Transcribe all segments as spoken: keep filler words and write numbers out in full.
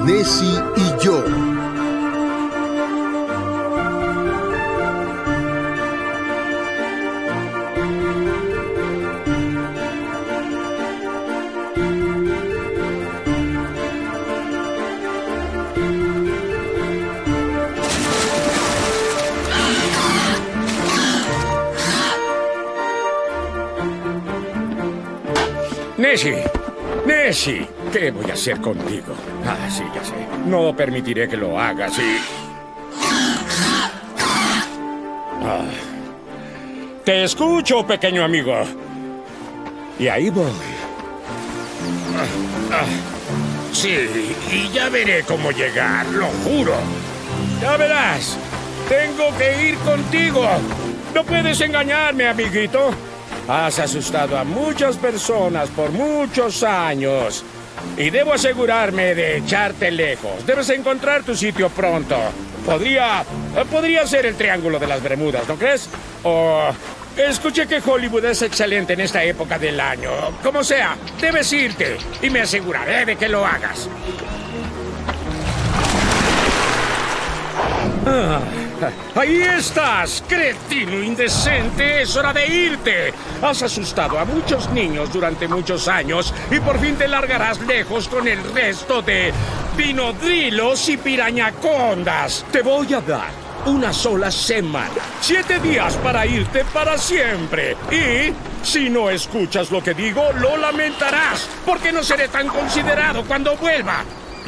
Nessie y yo. Nessie, Nessie, ¿qué voy a hacer contigo? Ah, sí, ya sé. No permitiré que lo hagas y... Ah. Te escucho, pequeño amigo. Y ahí voy. Ah, ah. Sí, y ya veré cómo llegar, lo juro. Ya verás. Tengo que ir contigo. No puedes engañarme, amiguito. Has asustado a muchas personas por muchos años. Y debo asegurarme de echarte lejos. Debes encontrar tu sitio pronto. Podría... Podría ser el Triángulo de las Bermudas, ¿no crees? O... Escuché que Hollywood es excelente en esta época del año. Como sea, debes irte. Y me aseguraré de que lo hagas. Ah, ahí estás, cretino indecente. Es hora de irte. Has asustado a muchos niños durante muchos años y por fin te largarás lejos con el resto de dinodrilos y pirañacondas. Te voy a dar una sola semana, siete días para irte para siempre. Y si no escuchas lo que digo, lo lamentarás, porque no seré tan considerado cuando vuelva.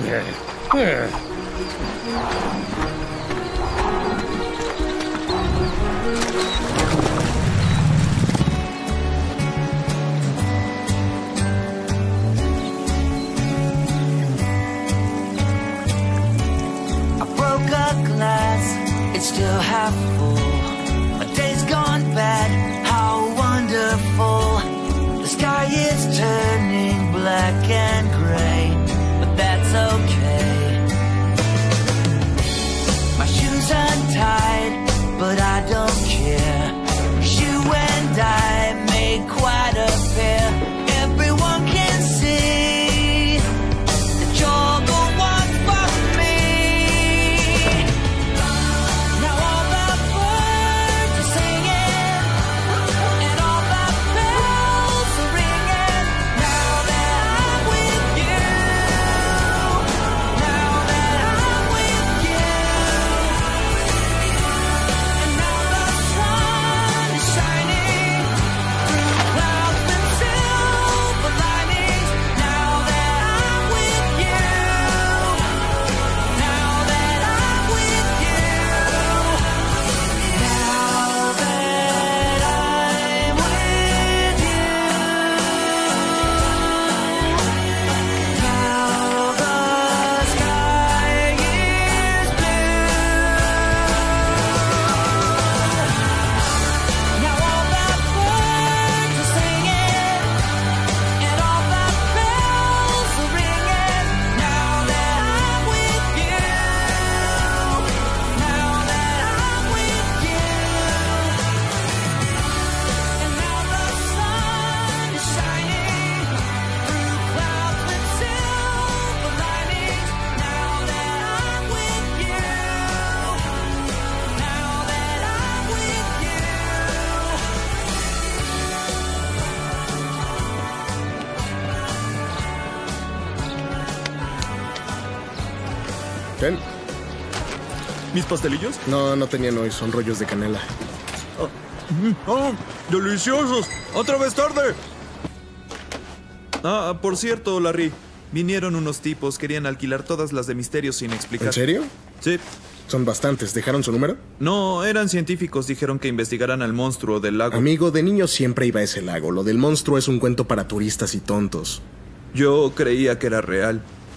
It's still half full. A day's gone bad, how wonderful. The sky is turning black and gray, but that's okay. My shoes untied, but I don't care. You and I made quite a pair. Everyone can see that you're the one for me. Now all the birds are singing, and all the bells are ringing. Now that I'm with you, now that I'm with you, and now the sun is shining through clouds with silver linings. Now that I'm with you, now that I'm with you, now that I'm with you, now the sky is blue. Now all the birds are singing, and all the bells are ringing. Now that I'm with you, now that I'm with you, and now the sun is shining through clouds with silver linings. Now that I'm with you, now that I'm with you. ¿Ten? ¿Mis pastelillos? No, no tenían hoy, son rollos de canela. ¡Oh! ¡Deliciosos! ¡Otra vez tarde! Ah, por cierto, Larry. Vinieron unos tipos, querían alquilar todas las de misterios sin explicar. ¿En serio? Sí. Son bastantes. ¿Dejaron su número? No, eran científicos, dijeron que investigaran al monstruo del lago. Amigo, de niño siempre iba a ese lago. Lo del monstruo es un cuento para turistas y tontos. Yo creía que era real.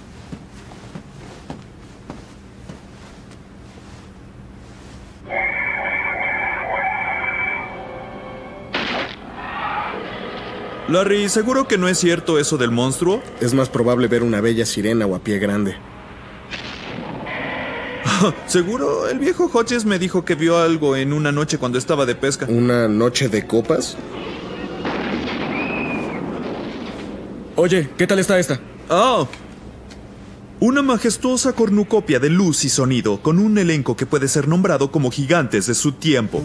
Larry, ¿seguro que no es cierto eso del monstruo? Es más probable ver una bella sirena o a pie grande. ¿Seguro? El viejo Hodges me dijo que vio algo en una noche cuando estaba de pesca. ¿Una noche de copas? Oye, ¿qué tal está esta? Oh. Una majestuosa cornucopia de luz y sonido con un elenco que puede ser nombrado como gigantes de su tiempo.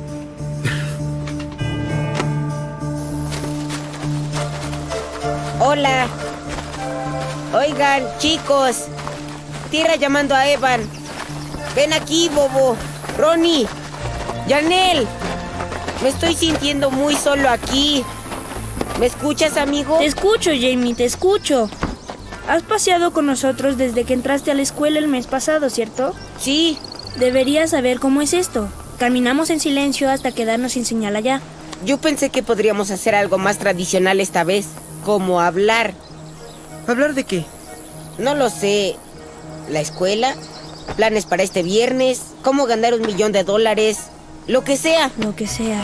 Hola. Oigan, chicos. Tierra llamando a Evan. Ven aquí, Bobo. Ronnie. Janelle. Me estoy sintiendo muy solo aquí. ¿Me escuchas, amigo? Te escucho, Jamie, te escucho. Has paseado con nosotros desde que entraste a la escuela el mes pasado, ¿cierto? Sí. Deberías saber cómo es esto. Caminamos en silencio hasta quedarnos sin señal allá. Yo pensé que podríamos hacer algo más tradicional esta vez. Como hablar. ¿Hablar de qué? No lo sé. ¿La escuela? ¿Planes para este viernes? ¿Cómo ganar un millón de dólares? Lo que sea. Lo que sea.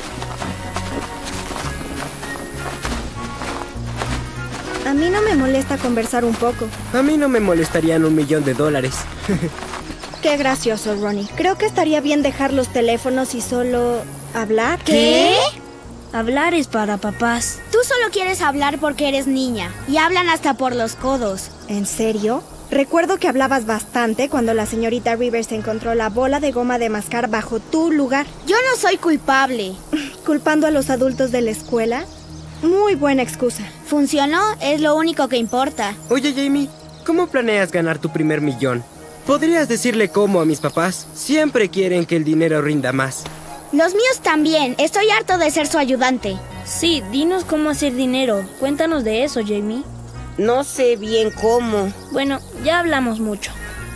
A mí no me molesta conversar un poco. A mí no me molestarían un millón de dólares. Qué gracioso, Ronnie. Creo que estaría bien dejar los teléfonos y solo hablar. ¿Qué? Hablar es para papás. Tú solo quieres hablar porque eres niña. Y hablan hasta por los codos. ¿En serio? Recuerdo que hablabas bastante cuando la señorita Rivers encontró la bola de goma de mascar bajo tu lugar. Yo no soy culpable. ¿Culpando a los adultos de la escuela? Muy buena excusa. Funcionó, es lo único que importa. Oye, Jamie, ¿cómo planeas ganar tu primer millón? ¿Podrías decirle cómo a mis papás? Siempre quieren que el dinero rinda más. Los míos también. Estoy harto de ser su ayudante. Sí, dinos cómo hacer dinero. Cuéntanos de eso, Jamie. No sé bien cómo. Bueno, ya hablamos mucho.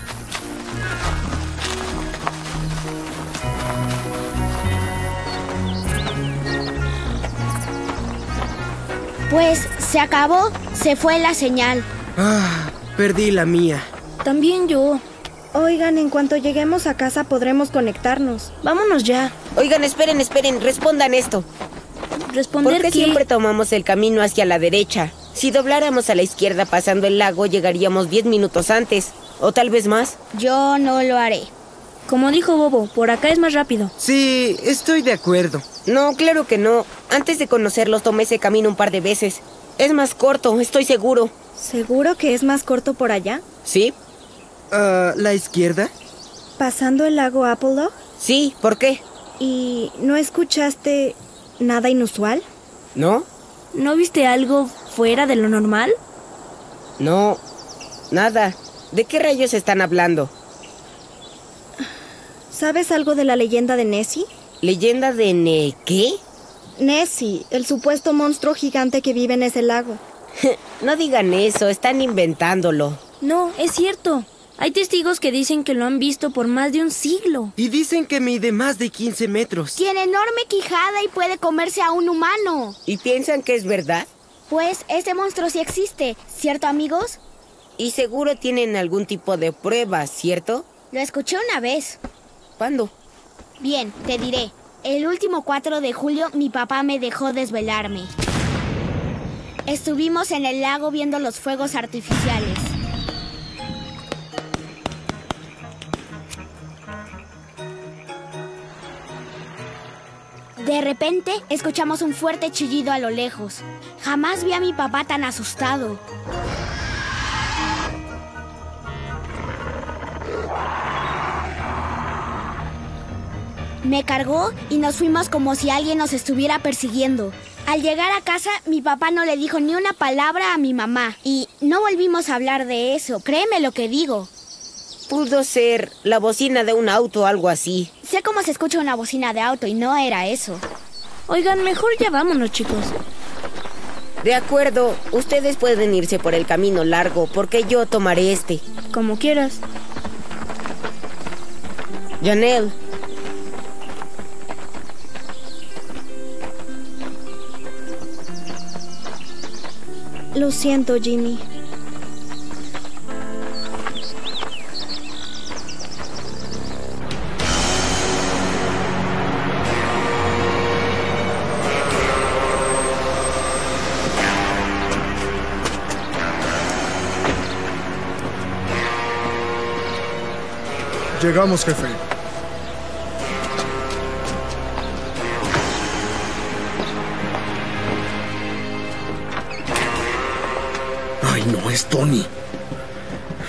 Pues se acabó, se fue la señal. Ah, perdí la mía. También yo. Oigan, en cuanto lleguemos a casa podremos conectarnos. Vámonos ya. Oigan, esperen, esperen, respondan esto. ¿Responder ¿Por qué qué? siempre tomamos el camino hacia la derecha? Si dobláramos a la izquierda pasando el lago, llegaríamos diez minutos antes. O tal vez más. Yo no lo haré. Como dijo Bobo, por acá es más rápido. Sí, estoy de acuerdo. No, claro que no. Antes de conocerlos tomé ese camino un par de veces. Es más corto, estoy seguro. ¿Seguro que es más corto por allá? ¿Sí? Uh, ¿La izquierda? ¿Pasando el lago Apple? Sí, ¿por qué? ¿Y no escuchaste nada inusual? ¿No? ¿No viste algo fuera de lo normal? No, nada. ¿De qué rayos están hablando? ¿Sabes algo de la leyenda de Nessie? ¿Leyenda de Ne... qué? Nessie, el supuesto monstruo gigante que vive en ese lago. No digan eso, están inventándolo. No, es cierto. Hay testigos que dicen que lo han visto por más de un siglo. Y dicen que mide más de quince metros. Tiene enorme quijada y puede comerse a un humano. ¿Y piensan que es verdad? Pues ese monstruo sí existe, ¿cierto, amigos? Y seguro tienen algún tipo de pruebas, ¿cierto? Lo escuché una vez. ¿Cuándo? Bien, te diré. El último cuatro de julio mi papá me dejó desvelarme. Estuvimos en el lago viendo los fuegos artificiales. De repente, escuchamos un fuerte chillido a lo lejos. Jamás vi a mi papá tan asustado. Me cargó y nos fuimos como si alguien nos estuviera persiguiendo. Al llegar a casa, mi papá no le dijo ni una palabra a mi mamá. Y no volvimos a hablar de eso, créeme lo que digo. Pudo ser la bocina de un auto o algo así. Sé cómo se escucha una bocina de auto y no era eso. Oigan, mejor ya vámonos, chicos. De acuerdo, ustedes pueden irse por el camino largo porque yo tomaré este. Como quieras. Janelle. Lo siento, Jimmy. Llegamos, jefe. Ay, no, es Tony.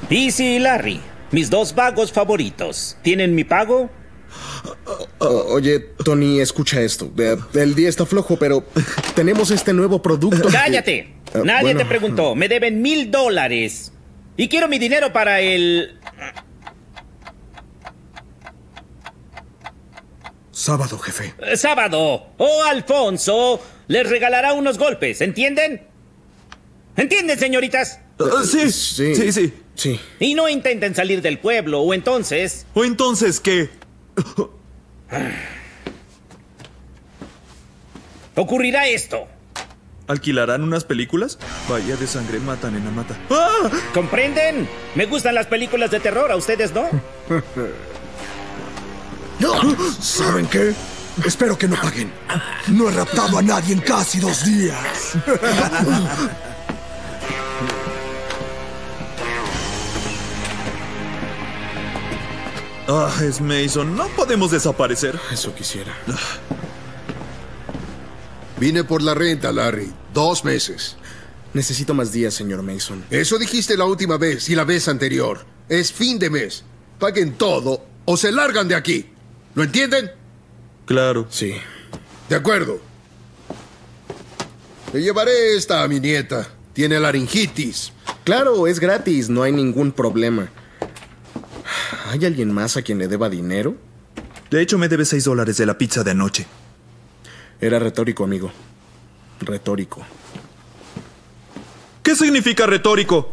Easy y Larry, mis dos vagos favoritos. ¿Tienen mi pago? O- oye, Tony, escucha esto. Eh, El día está flojo, pero tenemos este nuevo producto. que- ¡Cállate! Eh, Nadie bueno, te preguntó. Me deben mil dólares. Y quiero mi dinero para el... Sábado, jefe. eh, sábado. O Alfonso les regalará unos golpes, ¿entienden? ¿Entienden, señoritas? Ah, sí, Sí. sí, sí. Sí. Y no intenten salir del pueblo, o entonces... ¿O entonces qué? ocurrirá esto. ¿Alquilarán unas películas? Vaya de sangre matan en Amata. ¡Ah! ¿Comprenden? Me gustan las películas de terror, ¿a ustedes no? ¿Saben qué? Espero que no paguen. No he raptado a nadie en casi dos días. Ah, es Mason. No podemos desaparecer. Eso quisiera. Vine por la renta, Larry. Dos meses. Necesito más días, señor Mason. Eso dijiste la última vez y la vez anterior. Es fin de mes. Paguen todo o se largan de aquí. ¿Lo entienden? Claro. Sí. De acuerdo. Le llevaré esta a mi nieta. Tiene laringitis. Claro, es gratis, no hay ningún problema. ¿Hay alguien más a quien le deba dinero? De hecho, me debe seis dólares de la pizza de anoche. Era retórico, amigo. Retórico. ¿Qué significa retórico?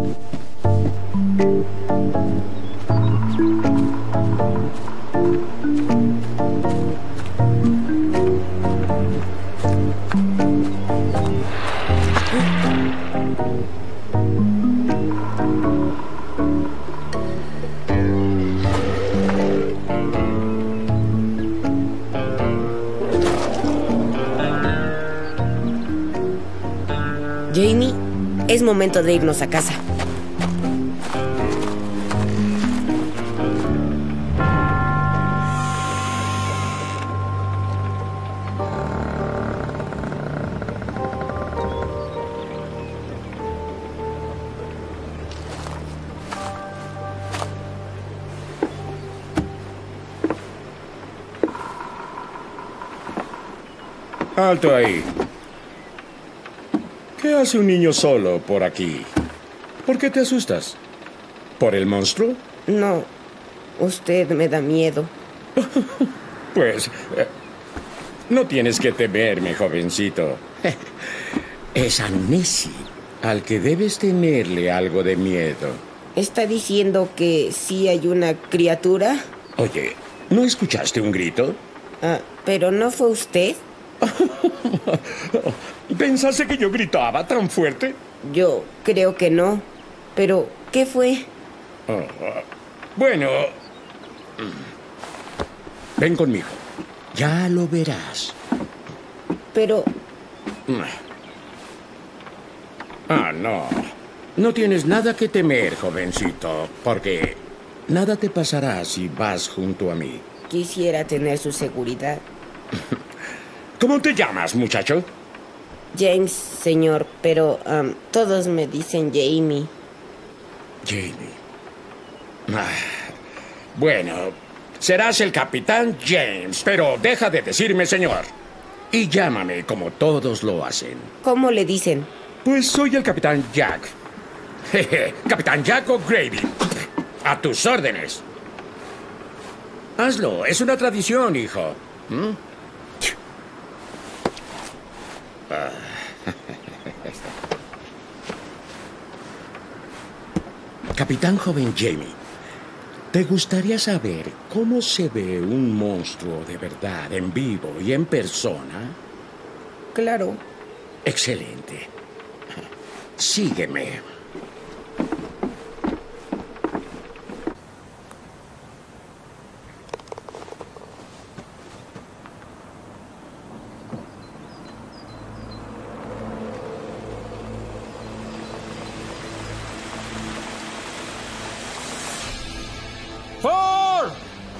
Jamie, es momento de irnos a casa. Alto ahí. ¿Qué hace un niño solo por aquí? ¿Por qué te asustas? ¿Por el monstruo? No, usted me da miedo. Pues, eh, no tienes que temerme, jovencito. Es a Nessie al que debes tenerle algo de miedo. ¿Está diciendo que sí hay una criatura? Oye, ¿no escuchaste un grito? Ah, ¿pero no fue usted? ¿Pensaste que yo gritaba tan fuerte? Yo creo que no. Pero, ¿qué fue? Oh, bueno, ven conmigo. Ya lo verás. Pero... Ah, no. No tienes nada que temer, jovencito, porque nada te pasará si vas junto a mí. Quisiera tener su seguridad. ¿Cómo te llamas, muchacho? James, señor, pero um, todos me dicen Jamie. Jamie. Ah, bueno, serás el capitán James, pero deja de decirme señor. Y llámame como todos lo hacen. ¿Cómo le dicen? Pues soy el capitán Jack. Jeje, Capitán Jack O'Grady. A tus órdenes. Hazlo, es una tradición, hijo. ¿Mm? Ah. Capitán joven Jamie, ¿te gustaría saber cómo se ve un monstruo de verdad en vivo y en persona? Claro. Excelente. Sígueme. ¡Ford!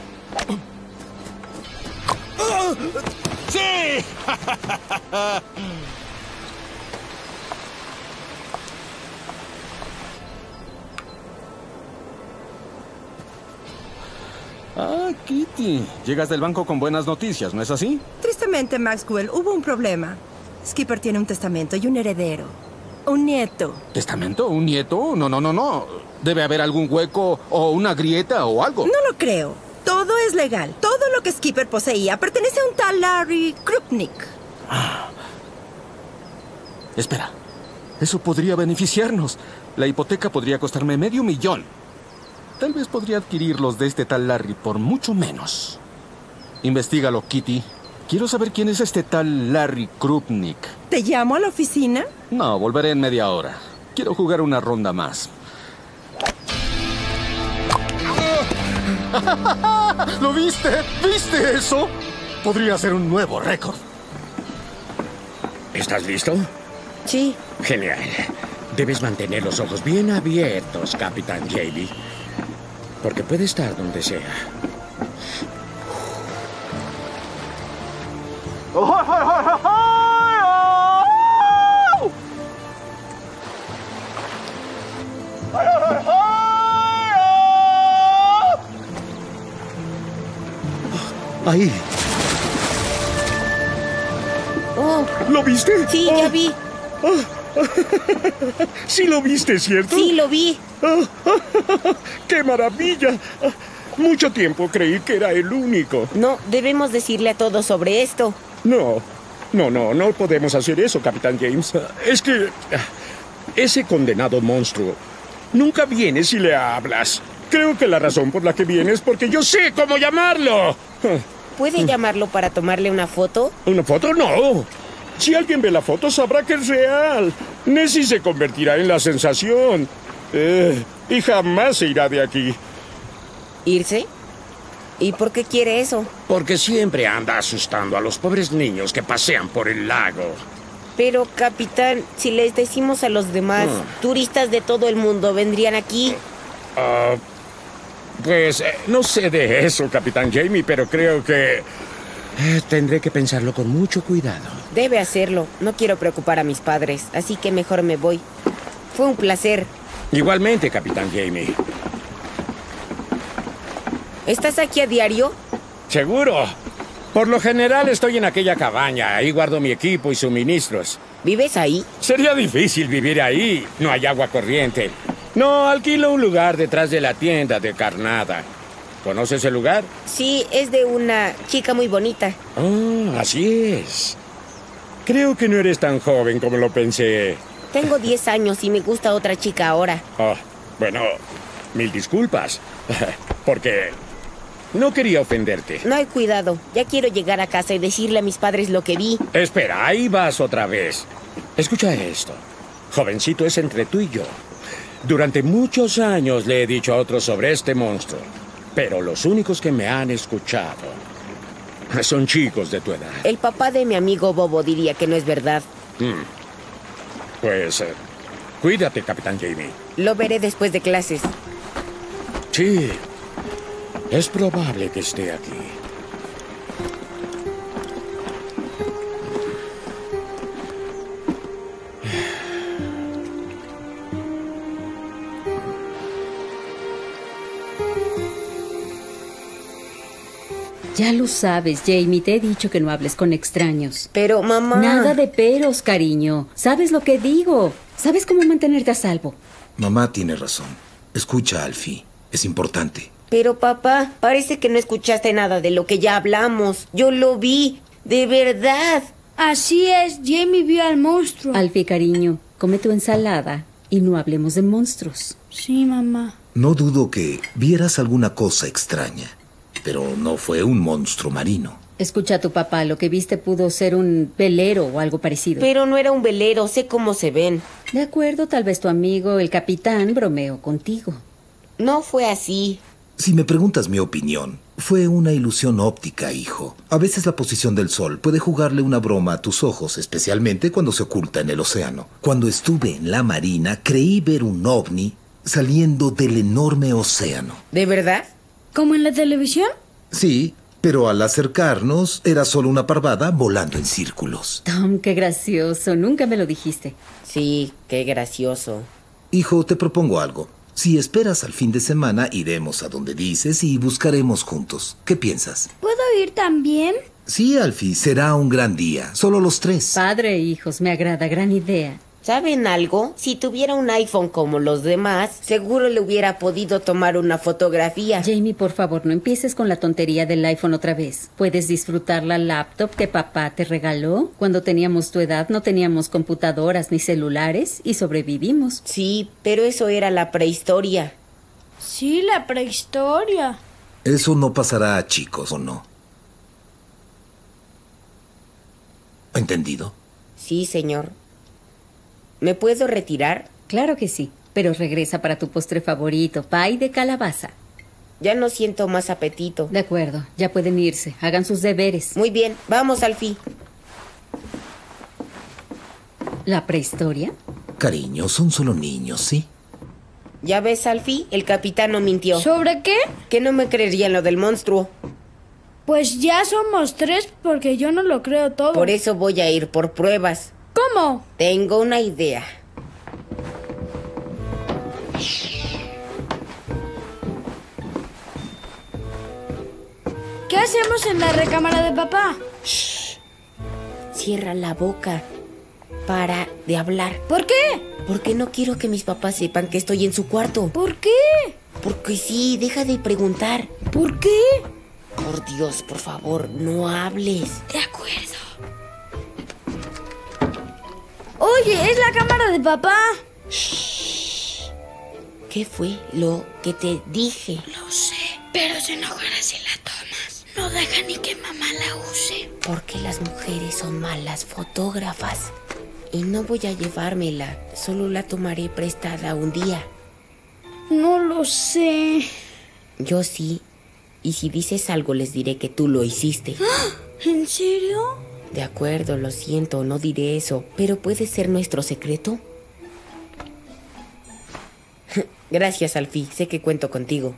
¡Sí! Ah, Kitty. Llegas del banco con buenas noticias, ¿no es así? Tristemente, Maxwell, hubo un problema. Skipper tiene un testamento y un heredero. Un nieto. ¿Testamento? ¿Un nieto? No, no, no, no. Debe haber algún hueco o una grieta o algo. No lo creo. Todo es legal. Todo lo que Skipper poseía pertenece a un tal Larry Krupnik. Ah. Espera. Eso podría beneficiarnos. La hipoteca podría costarme medio millón. Tal vez podría adquirirlos de este tal Larry por mucho menos. Investígalo, Kitty. Quiero saber quién es este tal Larry Krupnik. ¿Te llamo a la oficina? No, volveré en media hora. Quiero jugar una ronda más. ¿Lo viste? ¿Viste eso? Podría ser un nuevo récord. ¿Estás listo? Sí. Genial. Debes mantener los ojos bien abiertos, Capitán Jamie. Porque puede estar donde sea. Ahí. Oh. ¿Lo viste? Sí, oh. ya vi. Oh. Sí lo viste, ¿cierto? Sí, lo vi. Oh. ¡Qué maravilla! Mucho tiempo creí que era el único. No, debemos decirle a todos sobre esto. No, no, no, no podemos hacer eso, Capitán James. Es que ese condenado monstruo nunca viene si le hablas. Creo que la razón por la que viene es porque yo sé cómo llamarlo. ¿Puede llamarlo para tomarle una foto? ¿Una foto? No. Si alguien ve la foto sabrá que es real. Nessie se convertirá en la sensación. Eh, y jamás se irá de aquí. ¿Irse? ¿Y por qué quiere eso? Porque siempre anda asustando a los pobres niños que pasean por el lago. Pero, capitán, si les decimos a los demás, uh. turistas de todo el mundo vendrían aquí. Uh, pues eh, no sé de eso, Capitán Jamie, pero creo que eh, tendré que pensarlo con mucho cuidado. Debe hacerlo. No quiero preocupar a mis padres, así que mejor me voy. Fue un placer. Igualmente, Capitán Jamie. ¿Estás aquí a diario? Seguro. Por lo general estoy en aquella cabaña. Ahí guardo mi equipo y suministros. ¿Vives ahí? Sería difícil vivir ahí. No hay agua corriente. No, alquilo un lugar detrás de la tienda de carnada. ¿Conoces el lugar? Sí, es de una chica muy bonita. Oh, así es. Creo que no eres tan joven como lo pensé. Tengo diez años y me gusta otra chica ahora. Oh, bueno, mil disculpas. Porque no quería ofenderte. No hay cuidado. Ya quiero llegar a casa y decirle a mis padres lo que vi. Espera, ahí vas otra vez. Escucha esto. Jovencito, es entre tú y yo. Durante muchos años le he dicho a otros sobre este monstruo. Pero los únicos que me han escuchado son chicos de tu edad. El papá de mi amigo Bobo diría que no es verdad. Hmm. Pues, eh, cuídate, Capitán Jamie. Lo veré después de clases. Sí, es probable que esté aquí. Ya lo sabes, Jamie. Te he dicho que no hables con extraños. Pero, mamá... Nada de peros, cariño. ¿Sabes lo que digo? ¿Sabes cómo mantenerte a salvo? Mamá tiene razón. Escucha, Alfie. Es importante. Pero, papá, parece que no escuchaste nada de lo que ya hablamos. Yo lo vi. De verdad. Así es. Jamie vio al monstruo. Alfie, cariño, come tu ensalada y no hablemos de monstruos. Sí, mamá. No dudo que vieras alguna cosa extraña. Pero no fue un monstruo marino. Escucha a tu papá, lo que viste pudo ser un velero o algo parecido. Pero no era un velero, sé cómo se ven. De acuerdo, tal vez tu amigo, el capitán, bromeó contigo. No fue así. Si me preguntas mi opinión, fue una ilusión óptica, hijo. A veces la posición del sol puede jugarle una broma a tus ojos, especialmente cuando se oculta en el océano. Cuando estuve en la marina, creí ver un ovni saliendo del enorme océano. ¿De verdad? ¿Como en la televisión? Sí, pero al acercarnos era solo una parvada volando en círculos. Tom, qué gracioso. Nunca me lo dijiste. Sí, qué gracioso. Hijo, te propongo algo. Si esperas al fin de semana, iremos a donde dices y buscaremos juntos. ¿Qué piensas? ¿Puedo ir también? Sí, Alfie, será un gran día. Solo los tres. Padre e hijos, me agrada, gran idea. ¿Saben algo? Si tuviera un iPhone como los demás, seguro le hubiera podido tomar una fotografía. Jamie, por favor, no empieces con la tontería del iPhone otra vez. ¿Puedes disfrutar la laptop que papá te regaló? Cuando teníamos tu edad no teníamos computadoras ni celulares y sobrevivimos. Sí, pero eso era la prehistoria. Sí, la prehistoria. Eso no pasará, chicos, ¿o no? ¿Entendido? Sí, señor. ¿Me puedo retirar? Claro que sí, pero regresa para tu postre favorito, pie de calabaza. Ya no siento más apetito. De acuerdo, ya pueden irse. Hagan sus deberes. Muy bien, vamos, Alfie. ¿La prehistoria? Cariño, son solo niños, ¿sí? Ya ves, Alfie, el capitán no mintió. ¿Sobre qué? Que no me creería en lo del monstruo. Pues ya somos tres porque yo no lo creo todo. Por eso voy a ir por pruebas. ¿Cómo? Tengo una idea. ¿Qué hacemos en la recámara de papá? Shh. Cierra la boca. Para de hablar. ¿Por qué? Porque no quiero que mis papás sepan que estoy en su cuarto. ¿Por qué? Porque sí, deja de preguntar. ¿Por qué? Por Dios, por favor, no hables. De acuerdo. Oye, es la cámara de papá. Shh. ¿Qué fue lo que te dije? No sé, pero se enojará si la tomas. No deja ni que mamá la use. Porque las mujeres son malas fotógrafas. Y no voy a llevármela. Solo la tomaré prestada un día. No lo sé. Yo sí. Y si dices algo les diré que tú lo hiciste. ¿En serio? De acuerdo, lo siento, no diré eso. ¿Pero puede ser nuestro secreto? Gracias, Alfie. Sé que cuento contigo.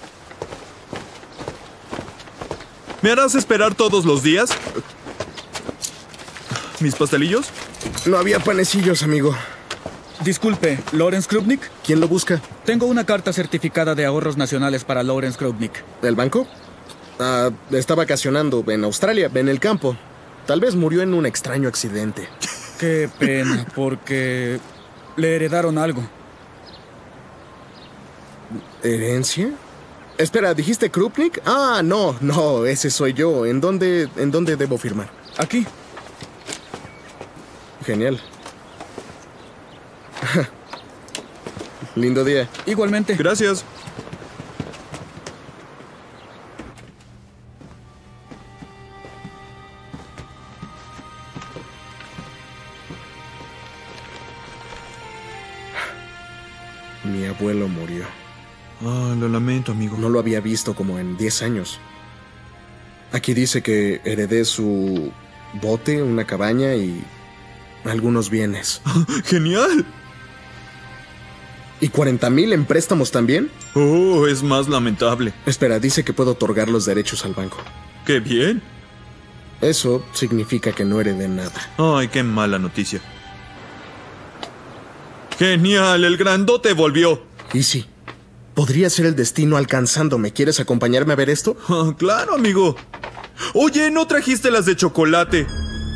¿Me harás esperar todos los días? ¿Mis pastelillos? No había panecillos, amigo. Disculpe, ¿Lawrence Krupnik? ¿Quién lo busca? Tengo una carta certificada de ahorros nacionales para Lawrence Krupnik. ¿Del banco? Ah, está vacacionando en Australia, en el campo. Tal vez murió en un extraño accidente. Qué pena, porque le heredaron algo. ¿Herencia? Espera, ¿dijiste Krupnik? Ah, no, no, ese soy yo. ¿En dónde, en dónde debo firmar? Aquí. Genial. Lindo día. Igualmente. Gracias. Mi abuelo murió. Ah, lo lamento, amigo. No lo había visto como en diez años. Aquí dice que heredé su bote, una cabaña y algunos bienes. ¡Genial! ¿Y cuarenta mil en préstamos también? Oh, es más lamentable. Espera, dice que puedo otorgar los derechos al banco. ¡Qué bien! Eso significa que no heredé nada. Ay, qué mala noticia. ¡Genial! El grandote volvió. Y sí, podría ser el destino alcanzándome. ¿Quieres acompañarme a ver esto? Oh, claro, amigo. Oye, ¿no trajiste las de chocolate?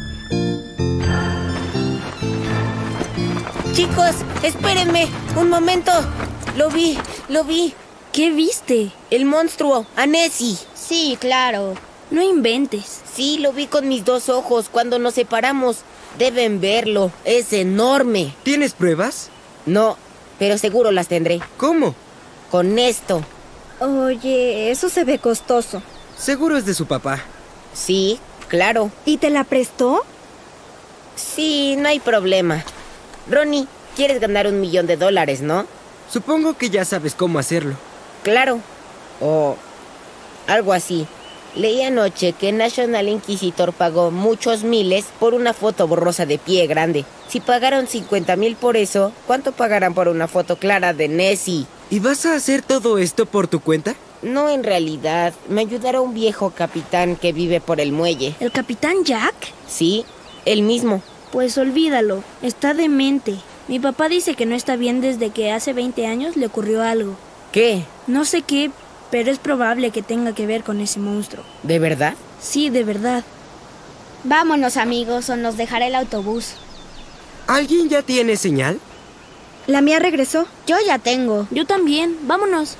Chicos, espérenme. Un momento. Lo vi, lo vi. ¿Qué viste? El monstruo, a Nessie. Sí, claro. No inventes. Sí, lo vi con mis dos ojos cuando nos separamos. Deben verlo. Es enorme. ¿Tienes pruebas? No, pero seguro las tendré. ¿Cómo? Con esto. Oye, eso se ve costoso. Seguro es de su papá. Sí, claro. ¿Y te la prestó? Sí, no hay problema. Ronnie, quieres ganar un millón de dólares, ¿no? Supongo que ya sabes cómo hacerlo. Claro. O algo así. Leí anoche que National Inquisitor pagó muchos miles por una foto borrosa de pie grande. Si pagaron cincuenta mil por eso, ¿cuánto pagarán por una foto clara de Nessie? ¿Y vas a hacer todo esto por tu cuenta? No, en realidad. Me ayudará un viejo capitán que vive por el muelle. ¿El capitán Jack? Sí, él mismo. Pues olvídalo. Está demente. Mi papá dice que no está bien desde que hace veinte años le ocurrió algo. ¿Qué? No sé qué, pero es probable que tenga que ver con ese monstruo. ¿De verdad? Sí, de verdad. Vámonos, amigos, o nos dejará el autobús. ¿Alguien ya tiene señal? La mía regresó. Yo ya tengo. Yo también. Vámonos.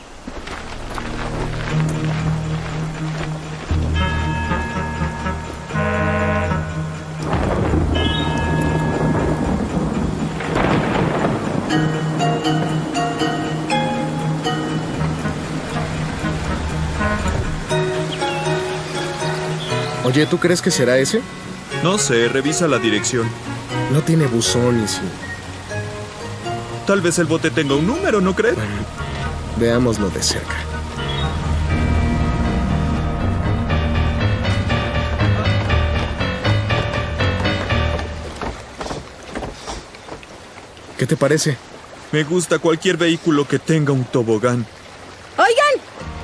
Oye, ¿tú crees que será ese? No sé, revisa la dirección. No tiene buzón y sí. Tal vez el bote tenga un número, ¿no crees? Bueno, veámoslo de cerca. ¿Qué te parece? Me gusta cualquier vehículo que tenga un tobogán. ¡Oigan!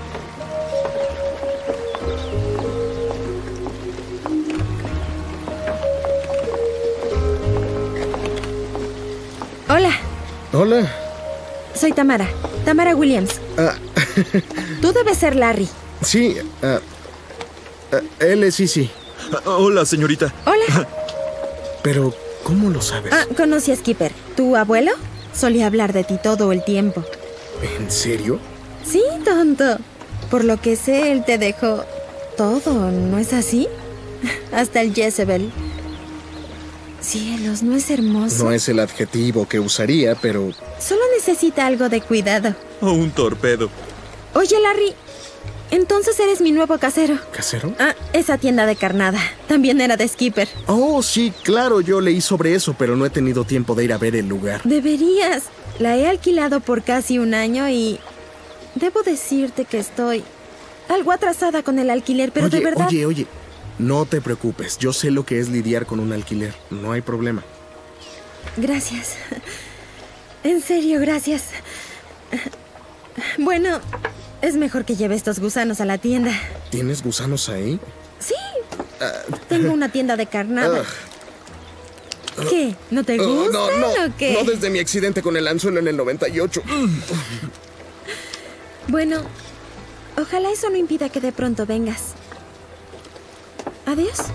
Hola. Hola. Soy Tamara. Tamara Williams. Ah, Tú debes ser Larry. sí, ah, ah, él es Izzy. Hola, señorita. Hola. Pero, ¿cómo lo sabes? Ah, conocí a Skipper. ¿Tu abuelo? Solía hablar de ti todo el tiempo. ¿En serio? Sí, tonto. Por lo que sé, él te dejó todo, ¿no es así? Hasta el Jezebel. Cielos, ¿no es hermoso? No es el adjetivo que usaría, pero... Solo necesita algo de cuidado. O un torpedo. Oye, Larry, entonces eres mi nuevo casero. ¿Casero? Ah, esa tienda de carnada. También era de Skipper. Oh, sí, claro, yo leí sobre eso, pero no he tenido tiempo de ir a ver el lugar. Deberías. La he alquilado por casi un año y... Debo decirte que estoy algo atrasada con el alquiler, pero oye, de verdad... Oye, oye, no te preocupes. Yo sé lo que es lidiar con un alquiler. No hay problema. Gracias. En serio, gracias. Bueno, es mejor que lleve estos gusanos a la tienda. ¿Tienes gusanos ahí? Sí. Tengo una tienda de carnada. Uh, ¿Qué? ¿No te uh, gustan no, no, o qué? no desde mi accidente con el anzuelo en el noventa y ocho. Bueno, ojalá eso no impida que de pronto vengas. Adiós.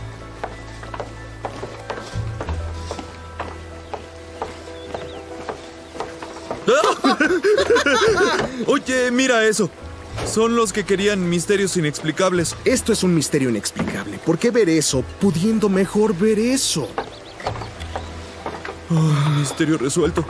Oye, mira eso. Son los que querían misterios inexplicables. Esto es un misterio inexplicable. ¿Por qué ver eso pudiendo mejor ver eso? Oh, misterio resuelto.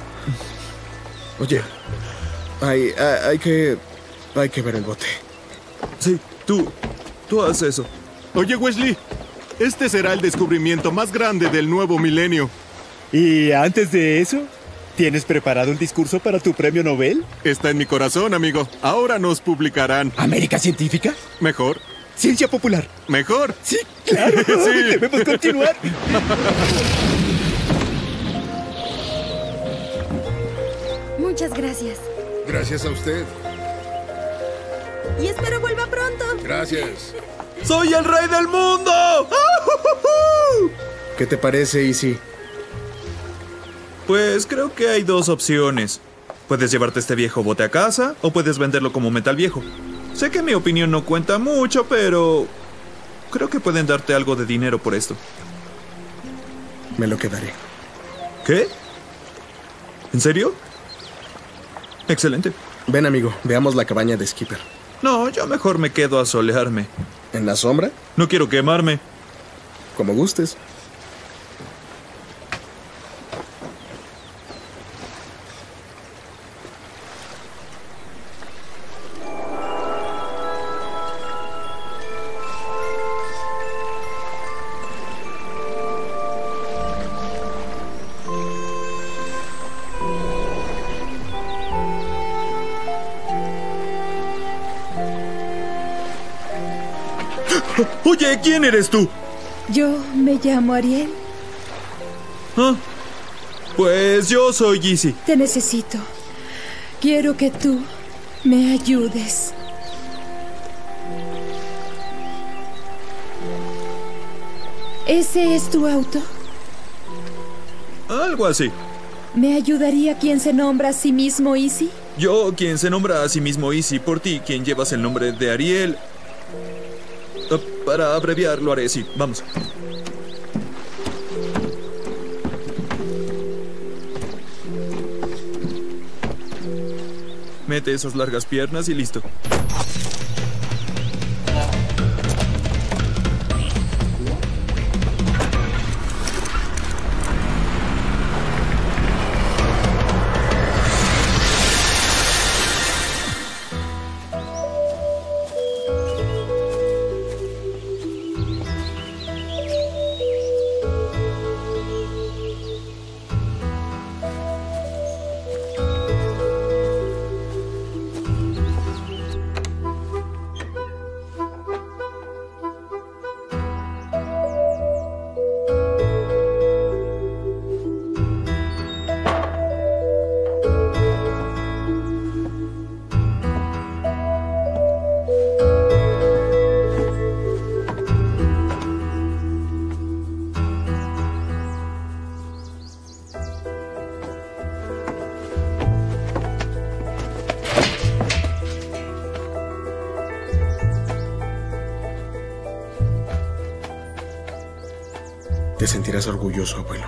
Oye, hay, hay, hay que... hay que ver el bote. Sí, tú, tú haz eso. Oye, Wesley, este será el descubrimiento más grande del nuevo milenio. Y antes de eso, ¿tienes preparado un discurso para tu premio Nobel? Está en mi corazón, amigo. Ahora nos publicarán. ¿América Científica? Mejor. ¿Ciencia popular? Mejor. Sí, claro. Sí. Debemos continuar. Muchas gracias. Gracias a usted. Y espero vuelva pronto. Gracias. ¡Soy el rey del mundo! ¿Qué te parece, Izzy? Pues creo que hay dos opciones. Puedes llevarte este viejo bote a casa o puedes venderlo como metal viejo. Sé que mi opinión no cuenta mucho, pero creo que pueden darte algo de dinero por esto. Me lo quedaré. ¿Qué? ¿En serio? Excelente. Ven, amigo, veamos la cabaña de Skipper. No, yo mejor me quedo a solearme. ¿En la sombra? No quiero quemarme. Como gustes. Oye, ¿quién eres tú? Yo me llamo Ariel. Ah, pues yo soy Izzy. Te necesito. Quiero que tú me ayudes. ¿Ese es tu auto? Algo así. ¿Me ayudaría quien se nombra a sí mismo Easy? Yo, quien se nombra a sí mismo Easy. Por ti, quien llevas el nombre de Ariel. Uh, para abreviar, lo haré, sí. Vamos. Mete esas largas piernas y listo. Te sentirás orgulloso, abuelo.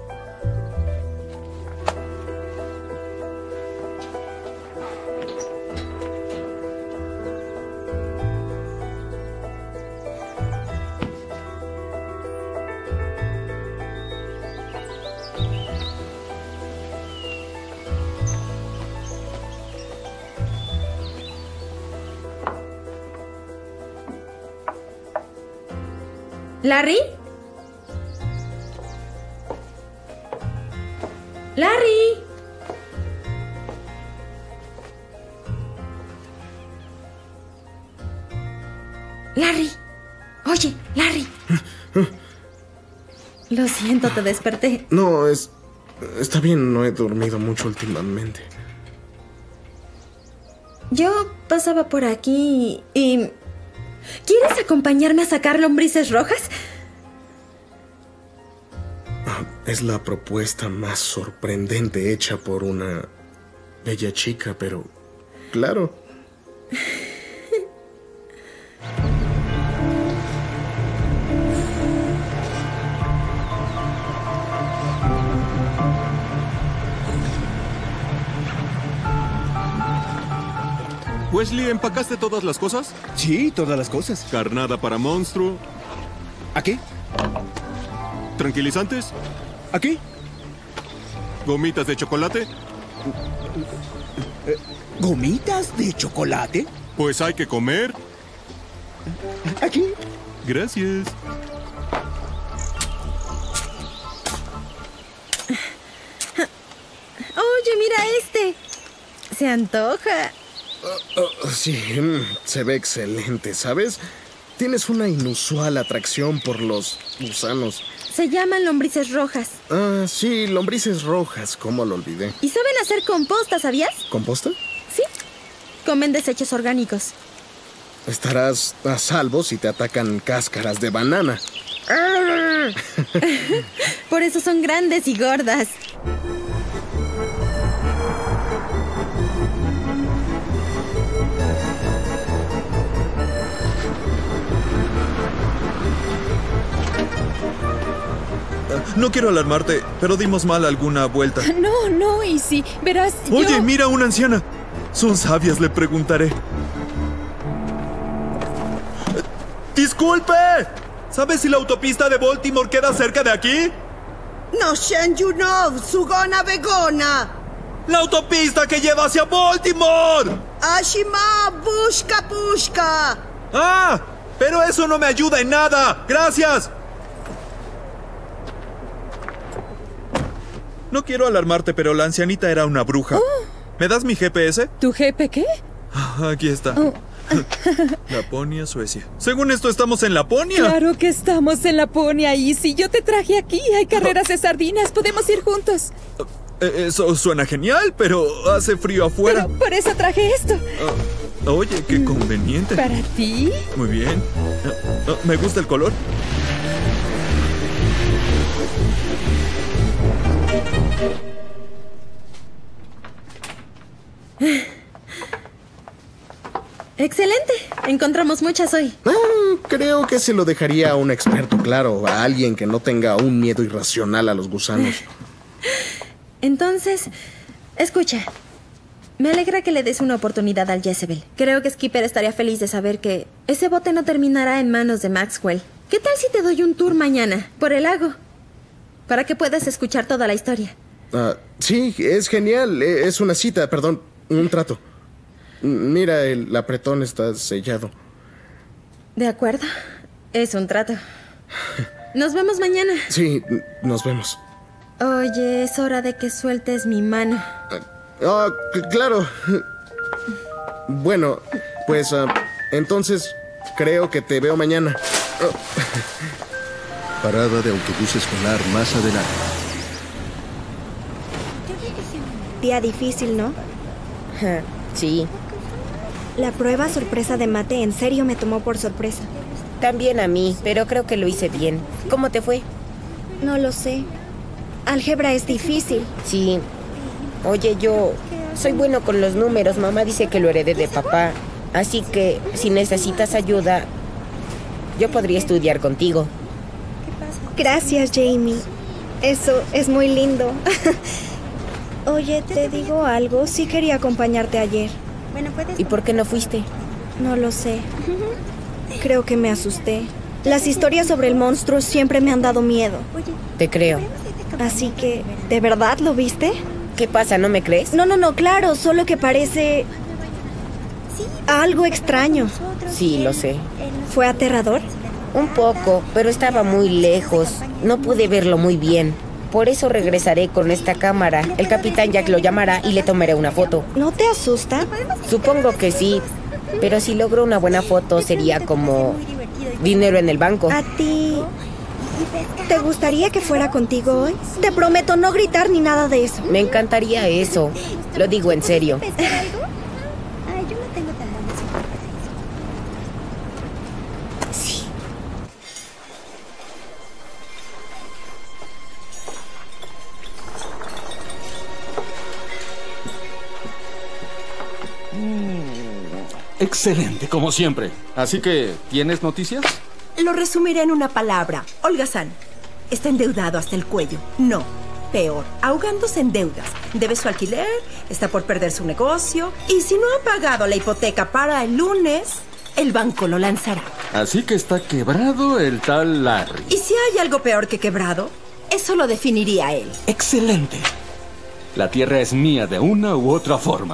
¿Larry? ¡Larry! ¡Larry! Oye, Larry. Lo siento, te desperté. No, es... Está bien, no he dormido mucho últimamente. Yo pasaba por aquí y... ¿Quieres acompañarme a sacar lombrices rojas? Es la propuesta más sorprendente hecha por una bella chica, pero... Claro. Wesley, ¿empacaste todas las cosas? Sí, todas las cosas. Carnada para monstruo. ¿A qué? ¿Tranquilizantes? ¿A qué? ¿Gomitas de chocolate? ¿Gomitas de chocolate? Pues hay que comer. ¿Aquí? Gracias. Oye, mira este. Se antoja. Uh, uh, sí, se ve excelente, ¿sabes? Tienes una inusual atracción por los gusanos. Se llaman lombrices rojas. Ah, sí, lombrices rojas, ¿cómo lo olvidé? Y saben hacer composta, ¿sabías? ¿Composta? Sí. Comen desechos orgánicos. Estarás a salvo si te atacan cáscaras de banana. Por eso son grandes y gordas. No quiero alarmarte, pero dimos mal alguna vuelta. No, no, Easy. Verás, Oye, yo... mira una anciana. Son sabias, le preguntaré. ¡Disculpe! ¿Sabes si la autopista de Baltimore queda cerca de aquí? No Shenjunov, Sugona Begona. ¡La autopista que lleva hacia Baltimore! Ashima, busca, busca. ¡Ah! Pero eso no me ayuda en nada. ¡Gracias! No quiero alarmarte, pero la ancianita era una bruja. Oh. ¿Me das mi G P S? ¿Tu G P qué? Aquí está. Oh. Laponia, Suecia. Según esto, estamos en Laponia. Claro que estamos en Laponia, Easy. Yo te traje aquí. Hay carreras de sardinas. Podemos ir juntos. Eso suena genial, pero hace frío afuera. Pero por eso traje esto. Uh, oye, qué conveniente. ¿Para ti? Muy bien. Uh, uh, me gusta el color. Excelente. Encontramos muchas hoy. Ah, creo que se lo dejaría a un experto, claro. A alguien que no tenga un miedo irracional a los gusanos. Entonces, escucha. Me alegra que le des una oportunidad al Jezebel. Creo que Skipper estaría feliz de saber que ese bote no terminará en manos de Maxwell. ¿Qué tal si te doy un tour mañana por el lago? Para que puedas escuchar toda la historia. Ah, sí, es genial. Es una cita, perdón, un trato. Mira, el apretón está sellado. De acuerdo. Es un trato. Nos vemos mañana. Sí, nos vemos. Oye, es hora de que sueltes mi mano. Ah, claro. Bueno, pues uh, entonces creo que te veo mañana. Oh. Parada de autobús escolar más adelante. Día difícil, ¿no? Sí. La prueba sorpresa de mate en serio me tomó por sorpresa. También a mí, pero creo que lo hice bien. ¿Cómo te fue? No lo sé. Álgebra es difícil. Sí. Oye, yo soy bueno con los números. Mamá dice que lo heredé de papá. Así que si necesitas ayuda, yo podría estudiar contigo. Gracias, Jamie. Eso es muy lindo. Oye, te digo algo. Sí quería acompañarte ayer. ¿Y por qué no fuiste? No lo sé. Creo que me asusté. Las historias sobre el monstruo siempre me han dado miedo. Te creo. Así que, ¿de verdad lo viste? ¿Qué pasa? ¿No me crees? No, no, no, claro. Solo que parece... algo extraño. Sí, lo sé. ¿Fue aterrador? Un poco, pero estaba muy lejos. No pude verlo muy bien. Por eso regresaré con esta cámara. El capitán Jack lo llamará y le tomaré una foto. ¿No te asusta? Supongo que sí. Pero si logro una buena foto sería como dinero en el banco. ¿A ti te gustaría que fuera contigo hoy? Te prometo no gritar ni nada de eso. Me encantaría eso. Lo digo en serio. Sí. Excelente, como siempre. Así que, ¿tienes noticias? Lo resumiré en una palabra. Holgazán está endeudado hasta el cuello. No, peor, ahogándose en deudas. Debe su alquiler, está por perder su negocio. Y si no ha pagado la hipoteca para el lunes, el banco lo lanzará. Así que está quebrado el tal Larry. Y si hay algo peor que quebrado, eso lo definiría él. Excelente. La tierra es mía de una u otra forma.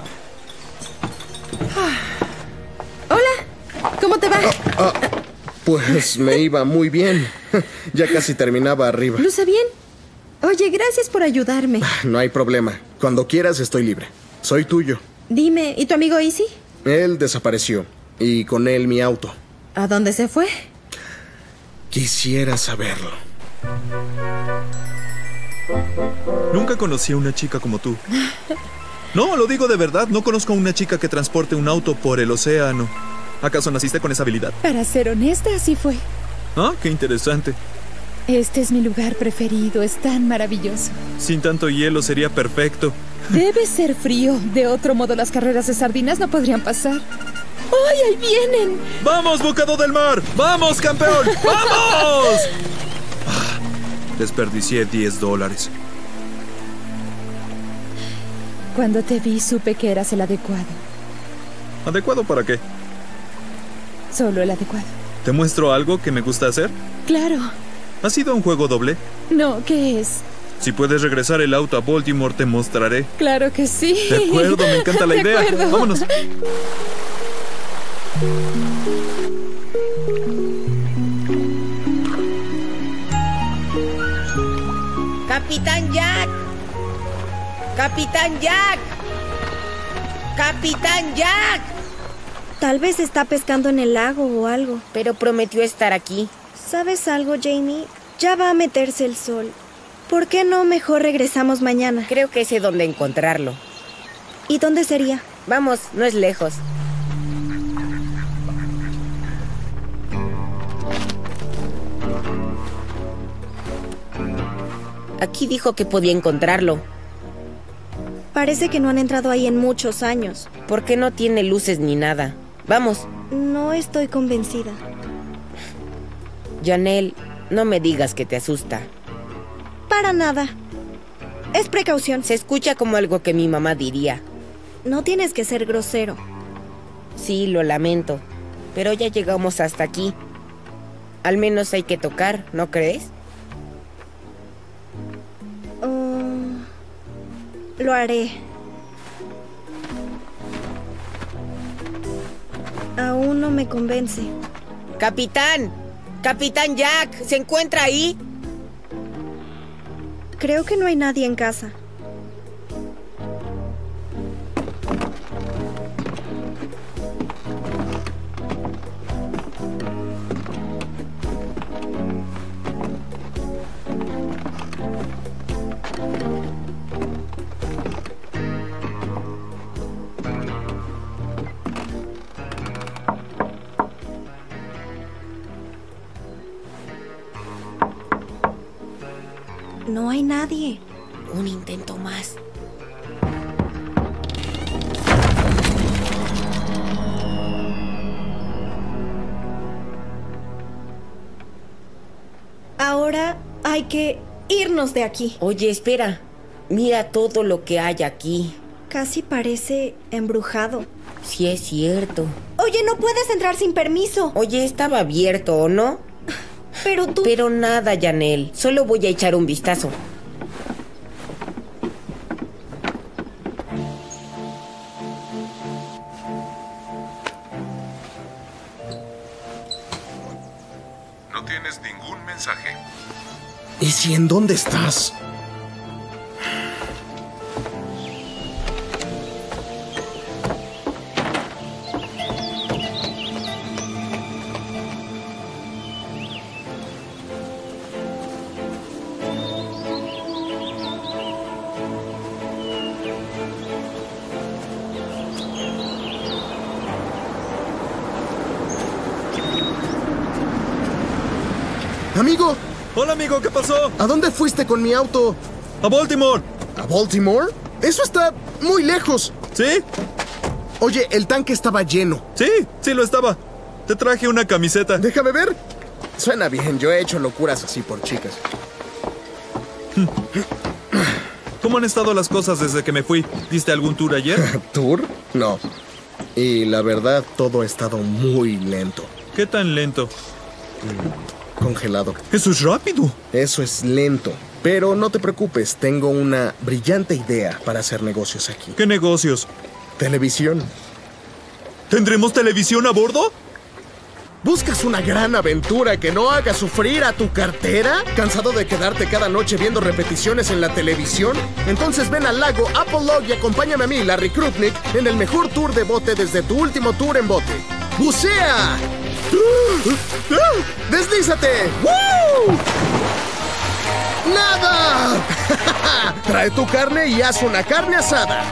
Hola, ¿cómo te va? Oh, oh, pues me iba muy bien. Ya casi terminaba arriba. Luce bien. Oye, gracias por ayudarme. No hay problema. Cuando quieras estoy libre. Soy tuyo. Dime, ¿y tu amigo Easy? Él desapareció. Y con él mi auto. ¿A dónde se fue? Quisiera saberlo. Nunca conocí a una chica como tú. No, lo digo de verdad. No conozco a una chica que transporte un auto por el océano. ¿Acaso naciste con esa habilidad? Para ser honesta, así fue. Ah, qué interesante. Este es mi lugar preferido. Es tan maravilloso. Sin tanto hielo sería perfecto. Debe ser frío. De otro modo, las carreras de sardinas no podrían pasar. ¡Ay, ahí vienen! ¡Vamos, bocado del mar! ¡Vamos, campeón! ¡Vamos! Ah, desperdicié diez dólares. Cuando te vi, supe que eras el adecuado. ¿Adecuado para qué? Solo el adecuado. ¿Te muestro algo que me gusta hacer? Claro. ¿Ha sido un juego doble? No, ¿qué es? Si puedes regresar el auto a Baltimore, te mostraré. Claro que sí. De acuerdo, me encanta la de idea. Acuerdo. Vámonos. ¡Capitán Jack! ¡Capitán Jack! ¡Capitán Jack! Tal vez está pescando en el lago o algo. Pero prometió estar aquí. ¿Sabes algo, Jamie? Ya va a meterse el sol. ¿Por qué no mejor regresamos mañana? Creo que sé dónde encontrarlo. ¿Y dónde sería? Vamos, no es lejos. Aquí dijo que podía encontrarlo. Parece que no han entrado ahí en muchos años. ¿Por qué no tiene luces ni nada? Vamos. No estoy convencida. Janelle, no me digas que te asusta. Para nada. Es precaución. Se escucha como algo que mi mamá diría. No tienes que ser grosero. Sí, lo lamento. Pero ya llegamos hasta aquí. Al menos hay que tocar, ¿no crees? Uh, lo haré. Aún no me convence. ¡Capitán! ¡Capitán Jack! ¿Se encuentra ahí? Creo que no hay nadie en casa. No hay nadie. Un intento más. Ahora hay que irnos de aquí. Oye, espera. Mira todo lo que hay aquí. Casi parece embrujado. Sí, es cierto. Oye, no puedes entrar sin permiso. Oye, estaba abierto, ¿o no? Pero tú... Pero nada, Janelle. Solo voy a echar un vistazo. No tienes ningún mensaje. ¿Y si en dónde estás? Amigo. Hola, amigo, ¿qué pasó? ¿A dónde fuiste con mi auto? A Baltimore. ¿A Baltimore? Eso está muy lejos. ¿Sí? Oye, el tanque estaba lleno. Sí, sí lo estaba. Te traje una camiseta. Déjame ver. Suena bien, yo he hecho locuras así por chicas. ¿Cómo han estado las cosas desde que me fui? ¿Diste algún tour ayer? ¿Tour? No. Y la verdad, todo ha estado muy lento. ¿Qué tan lento? Mm, congelado. ¡Eso es rápido! Eso es lento. Pero no te preocupes, tengo una brillante idea para hacer negocios aquí. ¿Qué negocios? Televisión. ¿Tendremos televisión a bordo? ¿Buscas una gran aventura que no haga sufrir a tu cartera? ¿Cansado de quedarte cada noche viendo repeticiones en la televisión? Entonces ven al lago Apollo y acompáñame a mí, Larry Krupnik, en el mejor tour de bote desde tu último tour en bote. ¡Bucea! ¡Deslízate! ¡Woo! ¡Nada! Trae tu carne y haz una carne asada.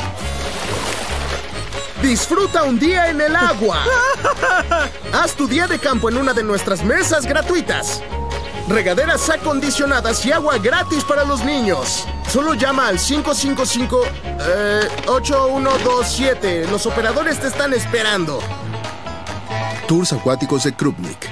Disfruta un día en el agua. Haz tu día de campo en una de nuestras mesas gratuitas. Regaderas acondicionadas y agua gratis para los niños. Solo llama al cinco cinco cinco, ocho uno dos siete. Los operadores te están esperando. Tours acuáticos de Krupnik.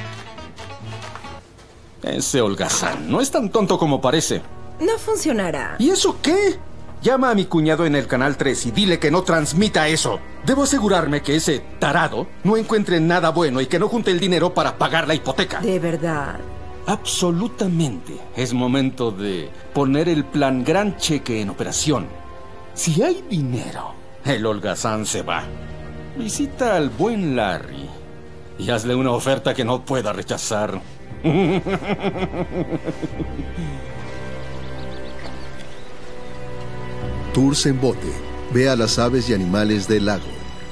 Ese holgazán no es tan tonto como parece. No funcionará. ¿Y eso qué? Llama a mi cuñado en el Canal tres y dile que no transmita eso. Debo asegurarme que ese tarado no encuentre nada bueno y que no junte el dinero para pagar la hipoteca. ¿De verdad? Absolutamente. Es momento de poner el plan Gran Cheque en operación. Si hay dinero, el holgazán se va. Visita al buen Larry y hazle una oferta que no pueda rechazar. Tours en bote. Ve a las aves y animales del lago.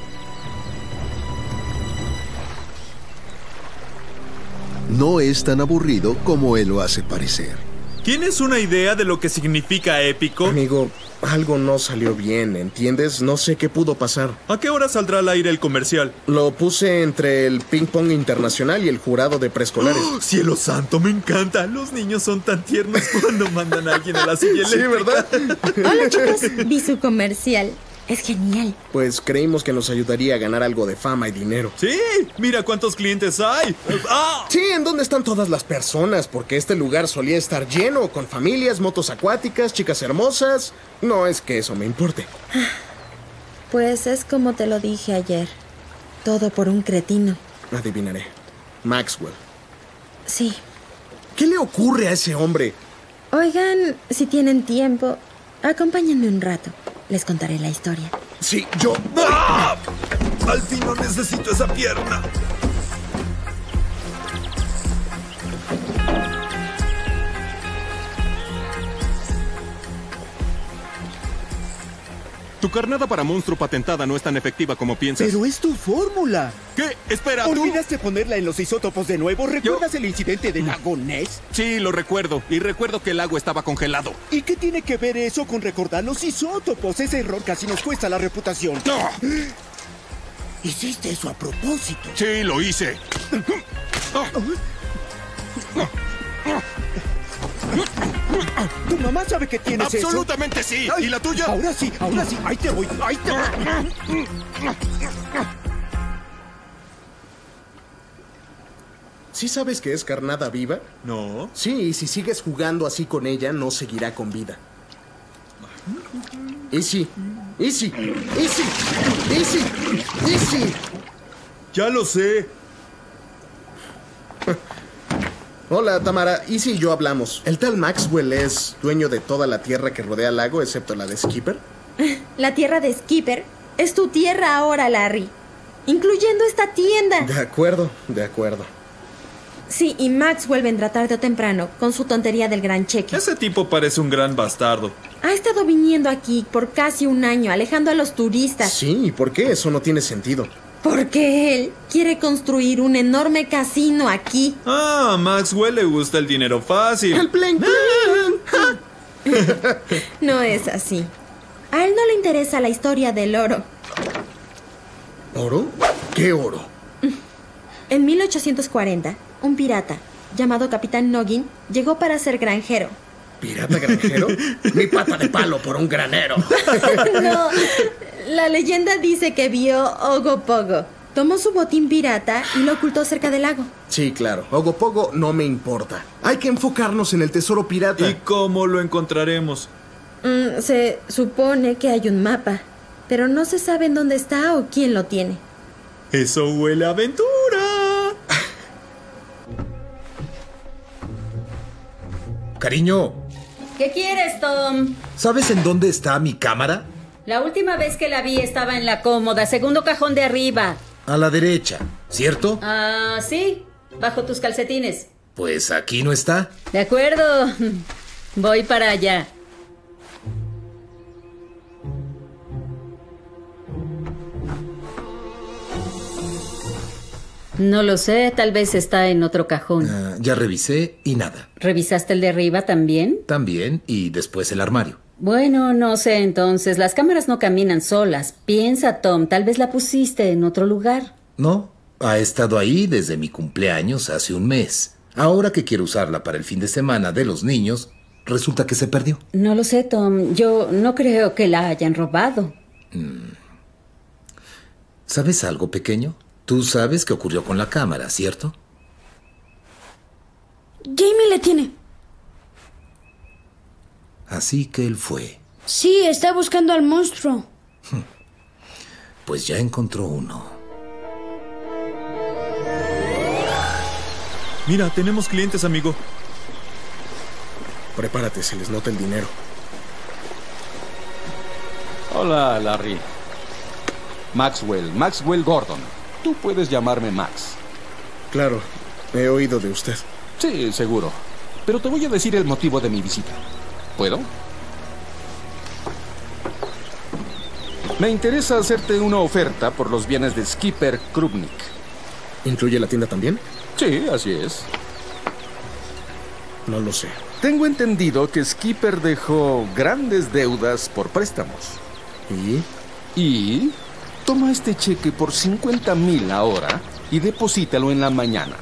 No es tan aburrido como él lo hace parecer. ¿Tienes una idea de lo que significa épico? Amigo, Algo no salió bien, ¿entiendes? No sé qué pudo pasar. ¿A qué hora saldrá al aire el comercial? Lo puse entre el ping pong internacional y el jurado de preescolares. ¡Oh, cielo santo! Me encanta. Los niños son tan tiernos cuando mandan a alguien a la silla eléctrica. Sí, ¿verdad? Hola, chicos. Vi su comercial. Es genial. Pues creímos que nos ayudaría a ganar algo de fama y dinero. ¡Sí! ¡Mira cuántos clientes hay! ¡Ah! Sí, ¿en dónde están todas las personas? Porque este lugar solía estar lleno, con familias, motos acuáticas, chicas hermosas. No es que eso me importe. Pues es como te lo dije ayer. Todo por un cretino. Adivinaré. Maxwell. Sí. ¿Qué le ocurre a ese hombre? Oigan, si tienen tiempo, acompáñenme un rato. Les contaré la historia. Sí, yo... ¡Ah! Al fin no necesito esa pierna. Tu carnada para monstruo patentada no es tan efectiva como piensas. Pero es tu fórmula. ¿Qué? Espera, ¿tú? ¿Olvidaste ponerla en los isótopos de nuevo? ¿Recuerdas ¿Yo? el incidente del lago Ness? Sí, lo recuerdo. Y recuerdo que el lago estaba congelado. ¿Y qué tiene que ver eso con recordar los isótopos? Ese error casi nos cuesta la reputación. ¡No! ¿Hiciste eso a propósito? Sí, lo hice. ¿Tu mamá sabe que tienes Absolutamente eso? sí. Ay, ¿y la tuya? Ahora sí, ahora sí. Ahí te voy, ahí te voy. ¿Sí sabes que es carnada viva? No. Sí, y si sigues jugando así con ella, no seguirá con vida. Easy, Easy, Easy, Easy, Easy. Ya lo sé. Hola, Tamara. Easy y yo hablamos. ¿El tal Maxwell es dueño de toda la tierra que rodea el lago, excepto la de Skipper? La tierra de Skipper es tu tierra ahora, Larry. Incluyendo esta tienda. De acuerdo, de acuerdo. Sí, y Maxwell vendrá tarde o temprano con su tontería del gran cheque. Ese tipo parece un gran bastardo. Ha estado viniendo aquí por casi un año, alejando a los turistas. Sí, ¿y por qué? Eso no tiene sentido. Porque él quiere construir un enorme casino aquí. Ah, a Maxwell le gusta el dinero fácil. ¡El plen plen! No es así. A él no le interesa la historia del oro. ¿Oro? ¿Qué oro? En mil ochocientos cuarenta, un pirata llamado Capitán Noggin llegó para ser granjero. ¿Pirata granjero? Mi pata de palo por un granero. No, la leyenda dice que vio Ogopogo. Tomó su botín pirata y lo ocultó cerca del lago. Sí, claro. Ogopogo no me importa. Hay que enfocarnos en el tesoro pirata. ¿Y cómo lo encontraremos? Mm, se supone que hay un mapa, pero no se sabe en dónde está o quién lo tiene. ¡Eso huele a aventura! Cariño. ¿Qué quieres, Tom? ¿Sabes en dónde está mi cámara? La última vez que la vi estaba en la cómoda, segundo cajón de arriba. A la derecha, ¿cierto? Ah, sí, bajo tus calcetines. Pues aquí no está. De acuerdo. Voy para allá. No lo sé, tal vez está en otro cajón. Uh, ya revisé y nada. ¿Revisaste el de arriba también? También, y después el armario. Bueno, no sé entonces. Las cámaras no caminan solas. Piensa, Tom, tal vez la pusiste en otro lugar. No, ha estado ahí desde mi cumpleaños hace un mes. Ahora que quiero usarla para el fin de semana de los niños, resulta que se perdió. No lo sé, Tom. Yo no creo que la hayan robado. Mm. ¿Sabes algo, pequeño? Tú sabes qué ocurrió con la cámara, ¿cierto? Jamie le tiene. Así que él fue. Sí, está buscando al monstruo. Pues ya encontró uno. Mira, tenemos clientes, amigo. Prepárate, se les nota el dinero. Hola, Larry. Maxwell, Maxwell Gordon. Tú puedes llamarme Max. Claro, he oído de usted. Sí, seguro. Pero te voy a decir el motivo de mi visita. ¿Puedo? Me interesa hacerte una oferta por los bienes de Skipper Krupnik. ¿Incluye la tienda también? Sí, así es. No lo sé. Tengo entendido que Skipper dejó grandes deudas por préstamos. ¿Y? Y toma este cheque por cincuenta mil ahora y deposítalo en la mañana.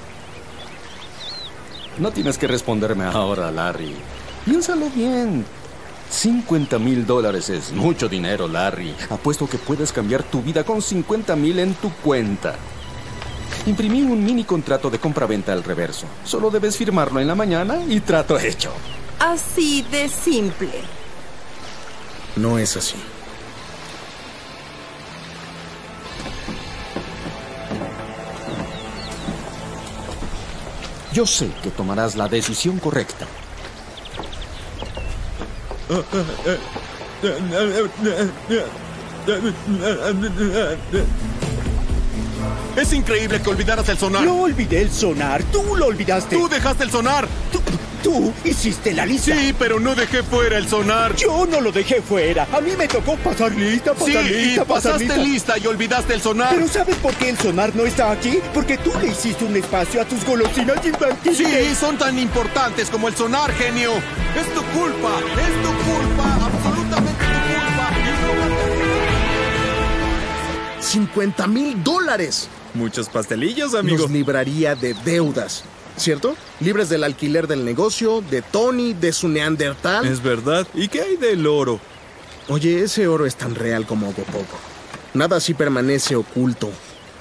No tienes que responderme ahora, Larry. Piénsalo bien. cincuenta mil dólares es mucho dinero, Larry. Apuesto que puedes cambiar tu vida con cincuenta mil en tu cuenta. Imprimí un mini contrato de compraventa al reverso. Solo debes firmarlo en la mañana y trato hecho. Así de simple. No es así. Yo sé que tomarás la decisión correcta. Es increíble que olvidaras el sonar. No olvidé el sonar. Tú lo olvidaste. Tú dejaste el sonar. Tú, tú hiciste la lista. Sí, pero no dejé fuera el sonar. Yo no lo dejé fuera. A mí me tocó pasar lista, pasar sí, lista, y pasar pasaste lista. lista y olvidaste el sonar. Pero ¿sabes por qué el sonar no está aquí? Porque tú le hiciste un espacio a tus golosinas infantiles. Sí, son tan importantes como el sonar, genio. Es tu culpa, es tu culpa, absolutamente tu culpa. ¡cincuenta mil dólares! Muchos pastelillos, amigo. Nos libraría de deudas, ¿cierto? Libres del alquiler del negocio, de Tony, de su neandertal. Es verdad. ¿Y qué hay del oro? Oye, ese oro es tan real como Gopoco. Nada así permanece oculto.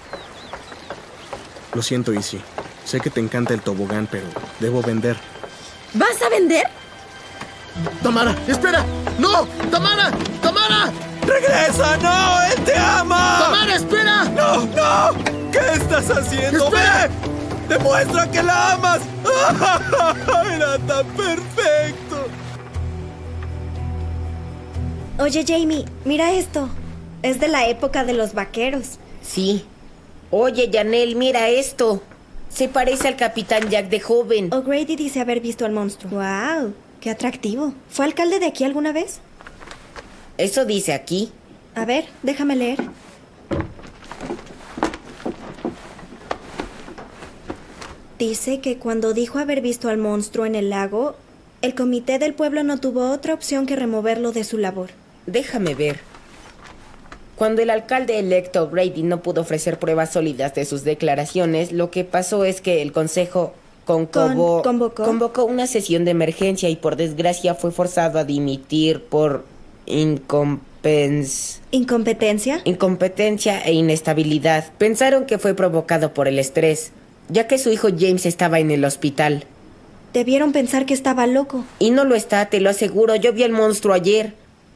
Lo siento, Izzy. Sé que te encanta el tobogán, pero debo vender. ¿Vas a vender? ¡Tamara! ¡Espera! ¡No! ¡Tamara! ¡Tamara! ¡Regresa! ¡No! ¡Él te ama! ¡Tamara, espera! ¡No! ¡No! ¿Qué estás haciendo? ¡Espera! ¡Ve! ¡Demuestra que la amas! ¡Era tan perfecto! Oye, Jamie, mira esto. Es de la época de los vaqueros. Sí. Oye, Janelle, mira esto. Se parece al Capitán Jack de joven. O'Grady dice haber visto al monstruo. ¡Wow! ¡Qué atractivo! ¿Fue alcalde de aquí alguna vez? Eso dice aquí. A ver, déjame leer. Dice que cuando dijo haber visto al monstruo en el lago, el comité del pueblo no tuvo otra opción que removerlo de su labor. Déjame ver. Cuando el alcalde electo O'Grady no pudo ofrecer pruebas sólidas de sus declaraciones, lo que pasó es que el consejo concobó, Con, convocó. convocó una sesión de emergencia y por desgracia fue forzado a dimitir por incompens... ¿Incompetencia? Incompetencia e inestabilidad. Pensaron que fue provocado por el estrés, ya que su hijo James estaba en el hospital. Debieron pensar que estaba loco. Y no lo está, te lo aseguro. Yo vi al monstruo ayer.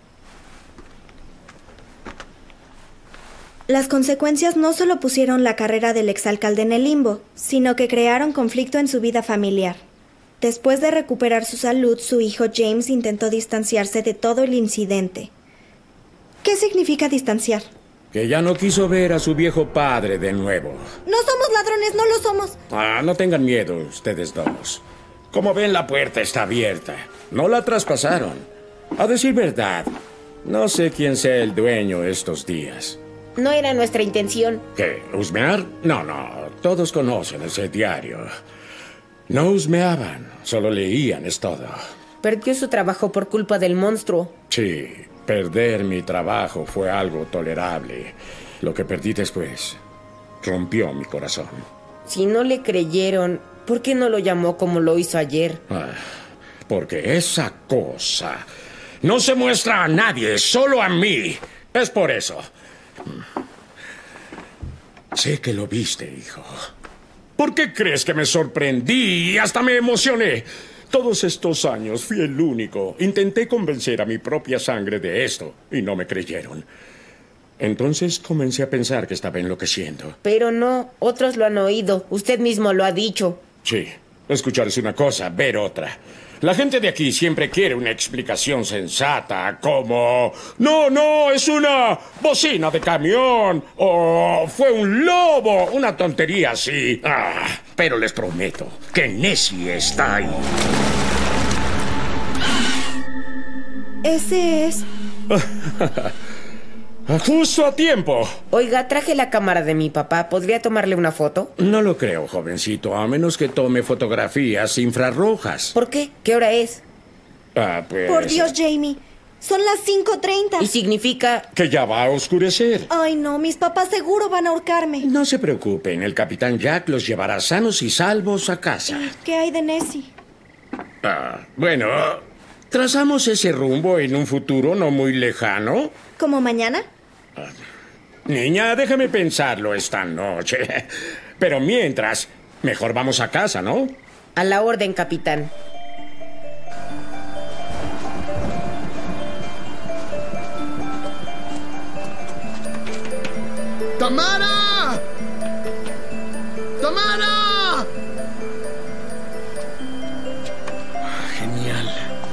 Las consecuencias no solo pusieron la carrera del exalcalde en el limbo, sino que crearon conflicto en su vida familiar. Después de recuperar su salud, su hijo James intentó distanciarse de todo el incidente. ¿Qué significa distanciar? Que ya no quiso ver a su viejo padre de nuevo. No somos ladrones, no lo somos. Ah, no tengan miedo, ustedes dos. Como ven, la puerta está abierta. No la traspasaron. A decir verdad, no sé quién sea el dueño estos días. No era nuestra intención. ¿Qué? ¿Husmear? No, no. Todos conocen ese diario. No husmeaban, solo leían, es todo. Perdió su trabajo por culpa del monstruo. Sí, perder mi trabajo fue algo tolerable. Lo que perdí después rompió mi corazón. Si no le creyeron, ¿por qué no lo llamó como lo hizo ayer? Ah, porque esa cosa no se muestra a nadie, solo a mí. Es por eso. Sé que lo viste, hijo. ¿Por qué crees que me sorprendí y hasta me emocioné? Todos estos años fui el único. Intenté convencer a mi propia sangre de esto y no me creyeron. Entonces comencé a pensar que estaba enloqueciendo. Pero no, otros lo han oído. Usted mismo lo ha dicho. Sí, escuchar es una cosa, ver otra. La gente de aquí siempre quiere una explicación sensata, como... No, no, es una bocina de camión. O fue un lobo, una tontería así. Ah, pero les prometo que Nessie está ahí. Ese es... Justo a tiempo. Oiga, traje la cámara de mi papá. ¿Podría tomarle una foto? No lo creo, jovencito, a menos que tome fotografías infrarrojas. ¿Por qué? ¿Qué hora es? Ah, pues... Por Dios, Jamie. Son las cinco treinta. ¿Y significa? Que ya va a oscurecer. Ay, no, mis papás seguro van a ahorcarme. No se preocupen, el capitán Jack los llevará sanos y salvos a casa. ¿Qué hay de Nessie? Ah, bueno, trazamos ese rumbo en un futuro no muy lejano. ¿Como mañana? Ah, niña, déjame pensarlo esta noche. Pero mientras, mejor vamos a casa, ¿no? A la orden, capitán. ¡Tamara! ¡Tamara! Genial.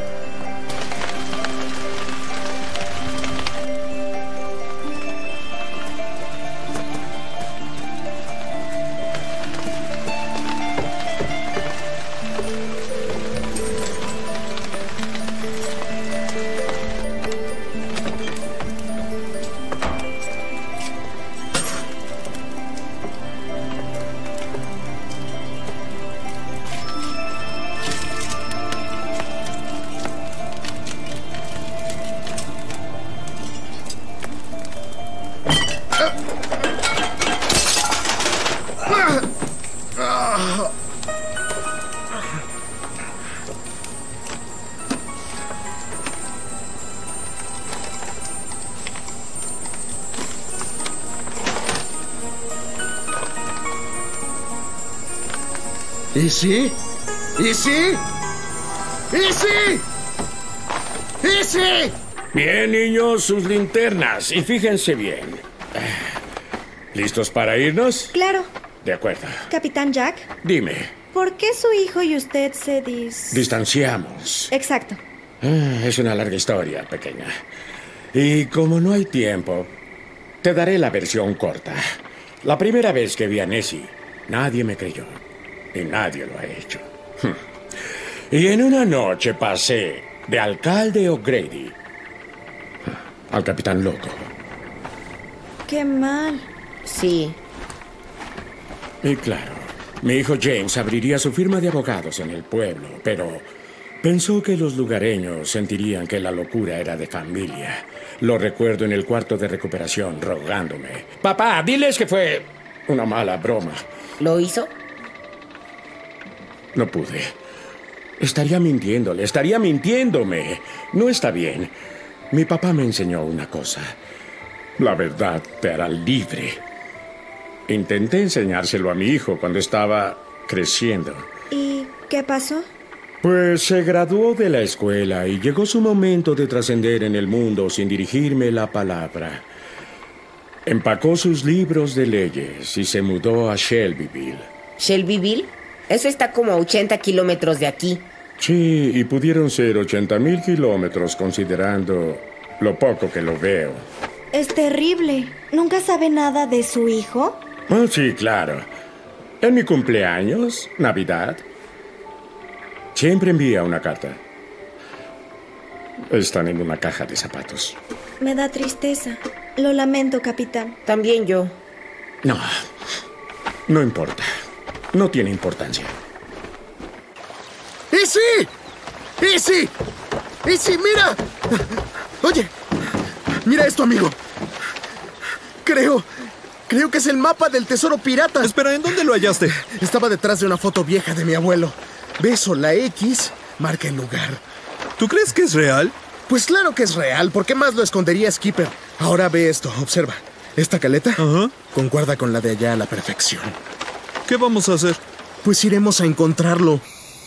¿Y sí? ¿Y sí? ¿Y sí? ¿Y sí? Bien, niños, sus linternas. Y fíjense bien. ¿Listos para irnos? Claro. De acuerdo. Capitán Jack, Dime, ¿por qué su hijo y usted se dis... distanciamos. Exacto. Ah, es una larga historia, pequeña. Y como no hay tiempo, te daré la versión corta. La primera vez que vi a Nessie, nadie me creyó. Y nadie lo ha hecho. Y en una noche pasé de alcalde O'Grady al capitán loco. Qué mal. Sí. Y claro, mi hijo James abriría su firma de abogados en el pueblo, pero pensó que los lugareños sentirían que la locura era de familia. Lo recuerdo en el cuarto de recuperación rogándome: papá, diles que fue una mala broma. ¿Lo hizo? No pude. Estaría mintiéndole, estaría mintiéndome. No está bien. Mi papá me enseñó una cosa. La verdad te hará libre. Intenté enseñárselo a mi hijo cuando estaba creciendo. ¿Y qué pasó? Pues se graduó de la escuela y llegó su momento de trascender en el mundo sin dirigirme la palabra. Empacó sus libros de leyes y se mudó a Shelbyville. ¿Shelbyville? Eso está como a ochenta kilómetros de aquí. Sí, y pudieron ser ochenta mil kilómetros considerando lo poco que lo veo. Es terrible. ¿Nunca sabe nada de su hijo? Oh, sí, claro. En mi cumpleaños, Navidad, siempre envía una carta. Están en una caja de zapatos. Me da tristeza. Lo lamento, capitán. También yo. No, no importa. No tiene importancia. ¡Y sí! ¡Y sí! ¡Y sí, mira! Oye, mira esto, amigo. Creo... Creo que es el mapa del tesoro pirata. Espera, ¿en dónde lo hallaste? Estaba detrás de una foto vieja de mi abuelo. Beso, la X marca el lugar. ¿Tú crees que es real? Pues claro que es real. ¿Por qué más lo escondería Skipper? Ahora ve esto, observa. Esta caleta Ajá. concuerda con la de allá a la perfección. ¿Qué vamos a hacer? Pues iremos a encontrarlo.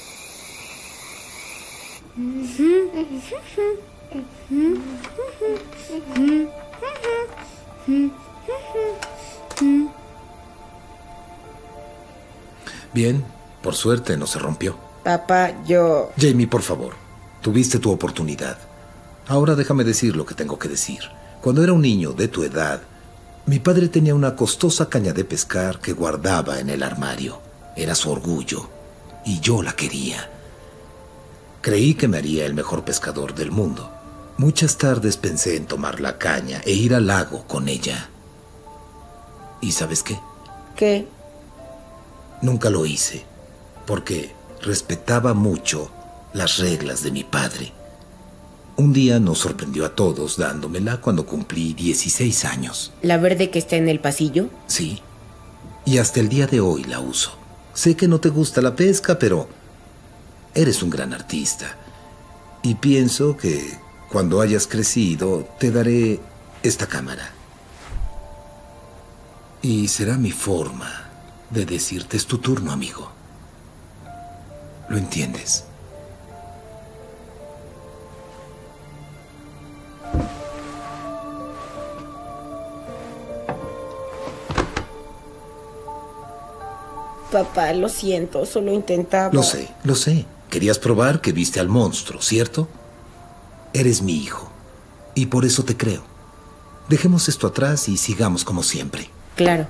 Bien, por suerte no se rompió. Papá, yo... Jamie, por favor, tuviste tu oportunidad. Ahora déjame decir lo que tengo que decir. Cuando era un niño de tu edad, mi padre tenía una costosa caña de pescar que guardaba en el armario. Era su orgullo, y yo la quería. Creí que me haría el mejor pescador del mundo. Muchas tardes pensé en tomar la caña e ir al lago con ella. ¿Y sabes qué? ¿Qué? Nunca lo hice, porque respetaba mucho las reglas de mi padre. Un día nos sorprendió a todos dándomela cuando cumplí dieciséis años. ¿La verde que está en el pasillo? Sí. Y hasta el día de hoy la uso. Sé que no te gusta la pesca, pero eres un gran artista. Y pienso que cuando hayas crecido te daré esta cámara. Y será mi forma de decirte es tu turno, amigo. ¿Lo entiendes? Papá, lo siento, solo intentaba... Lo sé, lo sé. Querías probar que viste al monstruo, ¿cierto? Eres mi hijo, y por eso te creo. Dejemos esto atrás y sigamos como siempre. Claro.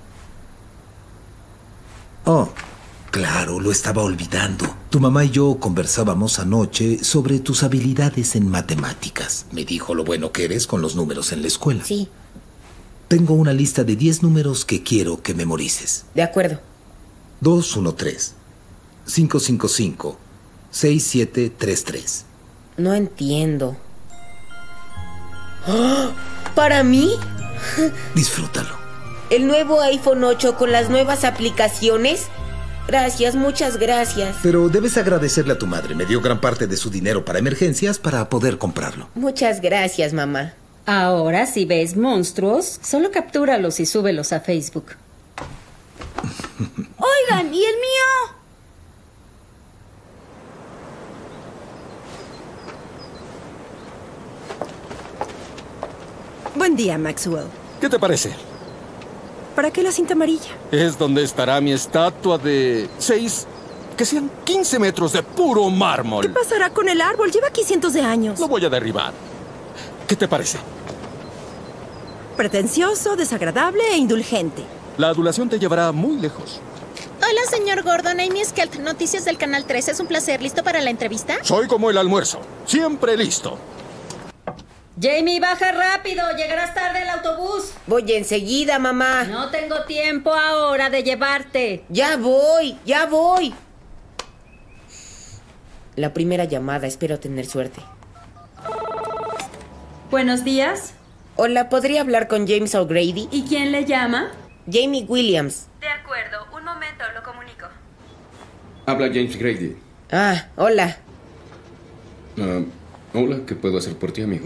Oh, claro, lo estaba olvidando. Tu mamá y yo conversábamos anoche sobre tus habilidades en matemáticas. Me dijo lo bueno que eres con los números en la escuela. Sí. Tengo una lista de diez números que quiero que memorices. De acuerdo. dos uno tres, cinco cinco cinco, seis siete tres tres. No entiendo. ¡Oh! ¿Para mí? Disfrútalo. ¿El nuevo iPhone ocho con las nuevas aplicaciones? Gracias, muchas gracias. Pero debes agradecerle a tu madre. Me dio gran parte de su dinero para emergencias para poder comprarlo. Muchas gracias, mamá. Ahora, si ves monstruos, solo captúralos y súbelos a Facebook. Oigan, ¿y el mío? Buen día, Maxwell. ¿Qué te parece? ¿Para qué la cinta amarilla? Es donde estará mi estatua de seis, que sean quince metros de puro mármol. ¿Qué pasará con el árbol? Lleva aquí cientos de años. Lo voy a derribar. ¿Qué te parece? Pretencioso, desagradable e indulgente. La adulación te llevará muy lejos. Hola, señor Gordon. Amy Skelt, Noticias del Canal tres. Es un placer. ¿Listo para la entrevista? Soy como el almuerzo. Siempre listo. Jamie, baja rápido. Llegarás tarde al autobús. Voy enseguida, mamá. No tengo tiempo ahora de llevarte. Ya voy, ya voy. La primera llamada. Espero tener suerte. Buenos días. Hola, ¿podría hablar con James O'Grady? ¿Y quién le llama? Jamie Williams. De acuerdo, un momento, lo comunico. Habla James Grady. Ah, hola. Uh, hola, ¿qué puedo hacer por ti, amigo?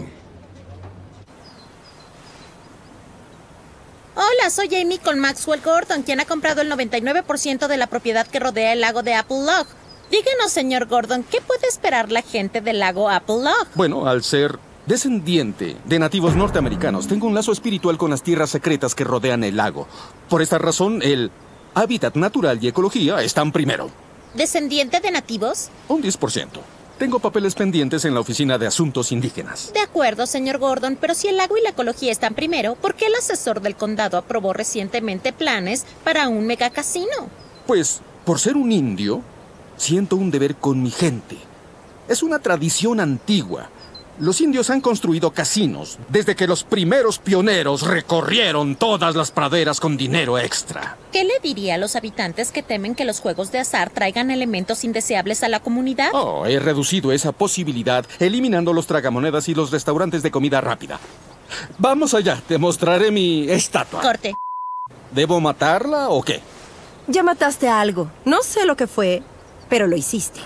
Hola, soy Amy con Maxwell Gordon, quien ha comprado el noventa y nueve por ciento de la propiedad que rodea el lago de Apple Log. Díganos, señor Gordon, ¿qué puede esperar la gente del lago Apple Log? Bueno, al ser descendiente de nativos norteamericanos, tengo un lazo espiritual con las tierras secretas que rodean el lago. Por esta razón, el hábitat natural y ecología están primero. ¿Descendiente de nativos? Un diez por ciento. Tengo papeles pendientes en la Oficina de Asuntos Indígenas. De acuerdo, señor Gordon, pero si el lago y la ecología están primero, ¿por qué el asesor del condado aprobó recientemente planes para un megacasino? Pues, por ser un indio, siento un deber con mi gente. Es una tradición antigua. Los indios han construido casinos desde que los primeros pioneros recorrieron todas las praderas con dinero extra. ¿Qué le diría a los habitantes que temen que los juegos de azar traigan elementos indeseables a la comunidad? Oh, he reducido esa posibilidad eliminando los tragamonedas y los restaurantes de comida rápida. Vamos allá, te mostraré mi estatua. Corte. ¿Debo matarla o qué? Ya mataste a algo. No sé lo que fue, pero lo hiciste.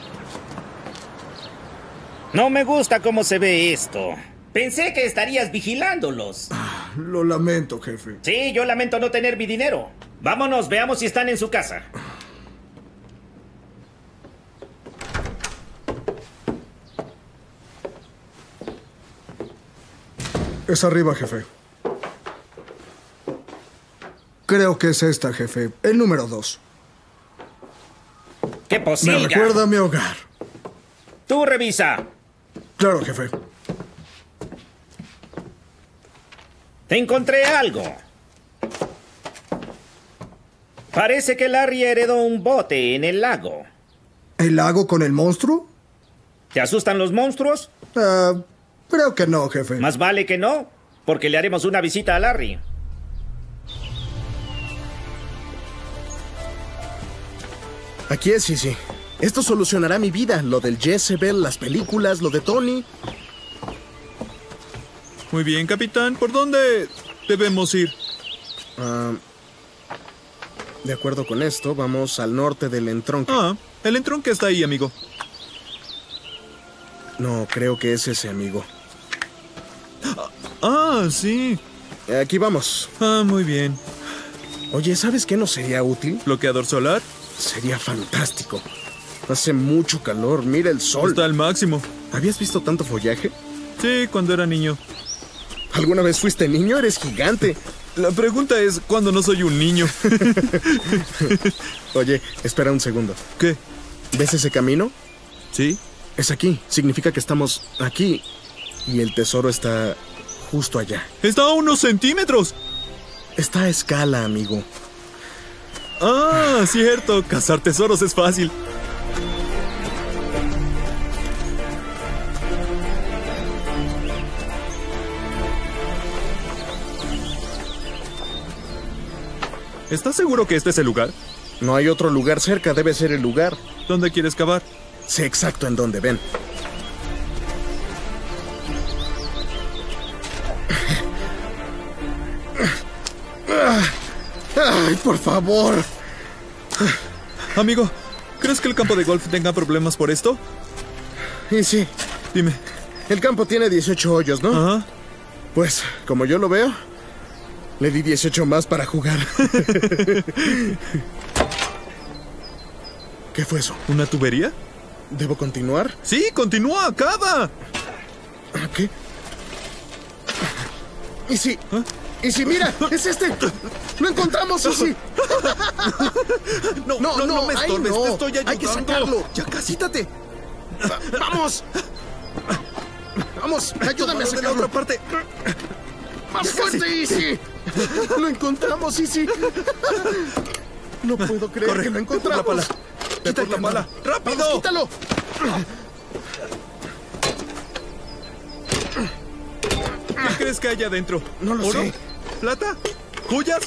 No me gusta cómo se ve esto. Pensé que estarías vigilándolos. Lo lamento, jefe. Sí, yo lamento no tener mi dinero. Vámonos, veamos si están en su casa. Es arriba, jefe. Creo que es esta, jefe. El número dos. ¡Qué posible! Me recuerda a mi hogar. Tú revisa. Claro, jefe. Te encontré algo. Parece que Larry heredó un bote en el lago. ¿El lago con el monstruo? ¿Te asustan los monstruos? Uh, Creo que no, jefe. Más vale que no, porque le haremos una visita a Larry. Aquí es, sí, sí. Esto solucionará mi vida. Lo del Jezebel, las películas, lo de Tony. Muy bien, capitán. ¿Por dónde debemos ir? Uh, de acuerdo con esto, vamos al norte del entronque. Ah, el entronque está ahí, amigo. No, creo que es ese, amigo. Ah, sí. Aquí vamos. Ah, muy bien. Oye, ¿sabes qué no sería útil? ¿Bloqueador solar? Sería fantástico. Hace mucho calor, mira el sol. Está al máximo. ¿Habías visto tanto follaje? Sí, cuando era niño. ¿Alguna vez fuiste niño? Eres gigante. La pregunta es, ¿cuándo no soy un niño? Oye, espera un segundo. ¿Qué? ¿Ves ese camino? Sí. Es aquí. Significa que estamos aquí. Y el tesoro está justo allá. ¡Está a unos centímetros! Está a escala, amigo. Ah, cierto. Cazar tesoros es fácil. ¿Estás seguro que este es el lugar? No hay otro lugar cerca, debe ser el lugar. ¿Dónde quieres cavar? Sé exacto en dónde, ven. ¡Ay, por favor! Amigo, ¿crees que el campo de golf tenga problemas por esto? Y sí. Dime. El campo tiene dieciocho hoyos, ¿no? Ajá. Pues, como yo lo veo, le di dieciocho más para jugar. ¿Qué fue eso? ¿Una tubería? ¿Debo continuar? Sí, continúa, acaba. ¿Qué? ¿Y si? ¿Ah? ¿Y si, mira? ¡Es este! ¡Lo encontramos, sí, sí! No, no, no, no me estorbes, no. te estoy ayudando. Hay que sacarlo. Ya casi. ¡Quítate! Va, ¡Vamos! ¡Vamos! ¡Ayúdame a sacarlo! De la otra parte. ¡Más fuerte, Easy! ¡Lo encontramos, Easy! No puedo creer Corre, que lo encontramos. Por la pala. Quita por la pala. ¡Rápido! ¡Vamos, quítalo! ¿Qué crees que hay adentro? No lo ¿Oro? sé. ¿Plata? ¿Joyas?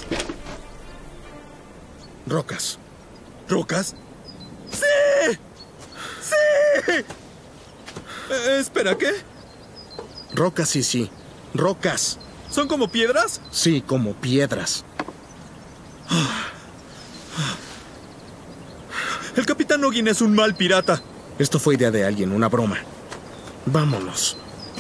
Rocas. ¿Rocas? ¡Sí! ¡Sí! Eh, espera, ¿qué? Rocas, sí, sí. Rocas. ¿Son como piedras? Sí, como piedras. El capitán Noggin es un mal pirata. Esto fue idea de alguien, una broma. Vámonos.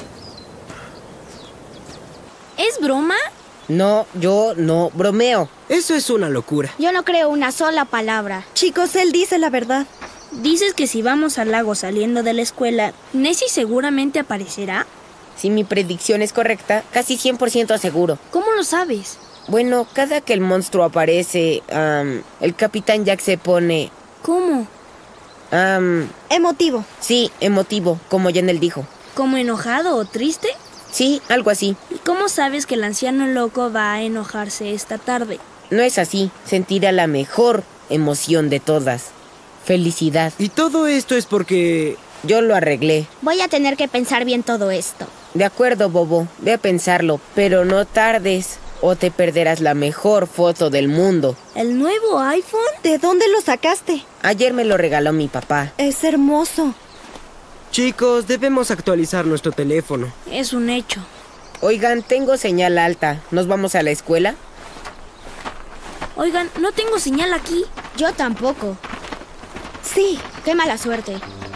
¿Es broma? No, yo no bromeo. Eso es una locura. Yo no creo una sola palabra. Chicos, él dice la verdad. Dices que si vamos al lago saliendo de la escuela, Nessie seguramente aparecerá. Si mi predicción es correcta, casi cien por ciento seguro. ¿Cómo lo sabes? Bueno, cada que el monstruo aparece, um, el capitán Jack se pone... ¿Cómo? Um, emotivo. Sí, emotivo, como Janel dijo. ¿Como enojado o triste? Sí, algo así. ¿Y cómo sabes que el anciano loco va a enojarse esta tarde? No es así. Sentirá la mejor emoción de todas. Felicidad. Y todo esto es porque... Yo lo arreglé. Voy a tener que pensar bien todo esto. De acuerdo, Bobo. Ve a pensarlo, pero no tardes o te perderás la mejor foto del mundo. ¿El nuevo iPhone? ¿De dónde lo sacaste? Ayer me lo regaló mi papá. Es hermoso. Chicos, debemos actualizar nuestro teléfono. Es un hecho. Oigan, tengo señal alta. ¿Nos vamos a la escuela? Oigan, no tengo señal aquí. Yo tampoco. Sí. Qué mala suerte.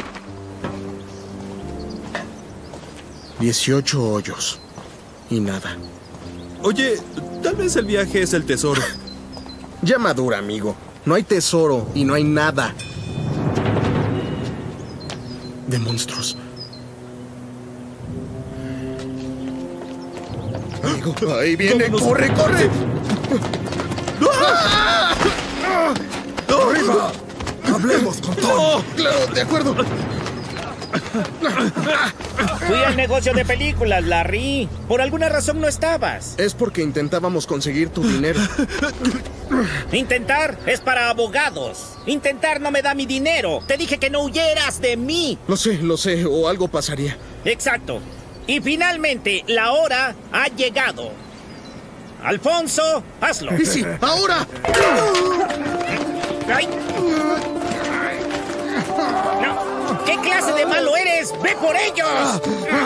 dieciocho hoyos. Y nada. Oye, tal vez el viaje es el tesoro. Ya madura, amigo. No hay tesoro y no hay nada. De monstruos. Amigo, ahí viene. Vámonos. ¡Corre, corre! ¡Ah! ¡Arriba! ¡Hablemos con Tom! Claro, de acuerdo. Fui al negocio de películas, Larry. Por alguna razón no estabas. Es porque intentábamos conseguir tu dinero. Intentar es para abogados. Intentar no me da mi dinero. Te dije que no huyeras de mí. Lo sé, lo sé, o algo pasaría. Exacto. Y finalmente, la hora ha llegado. Alfonso, hazlo. ¡Easy! ¡Ahora! ¡Ay! No. ¿Qué clase de malo eres? ¡Ve por ellos!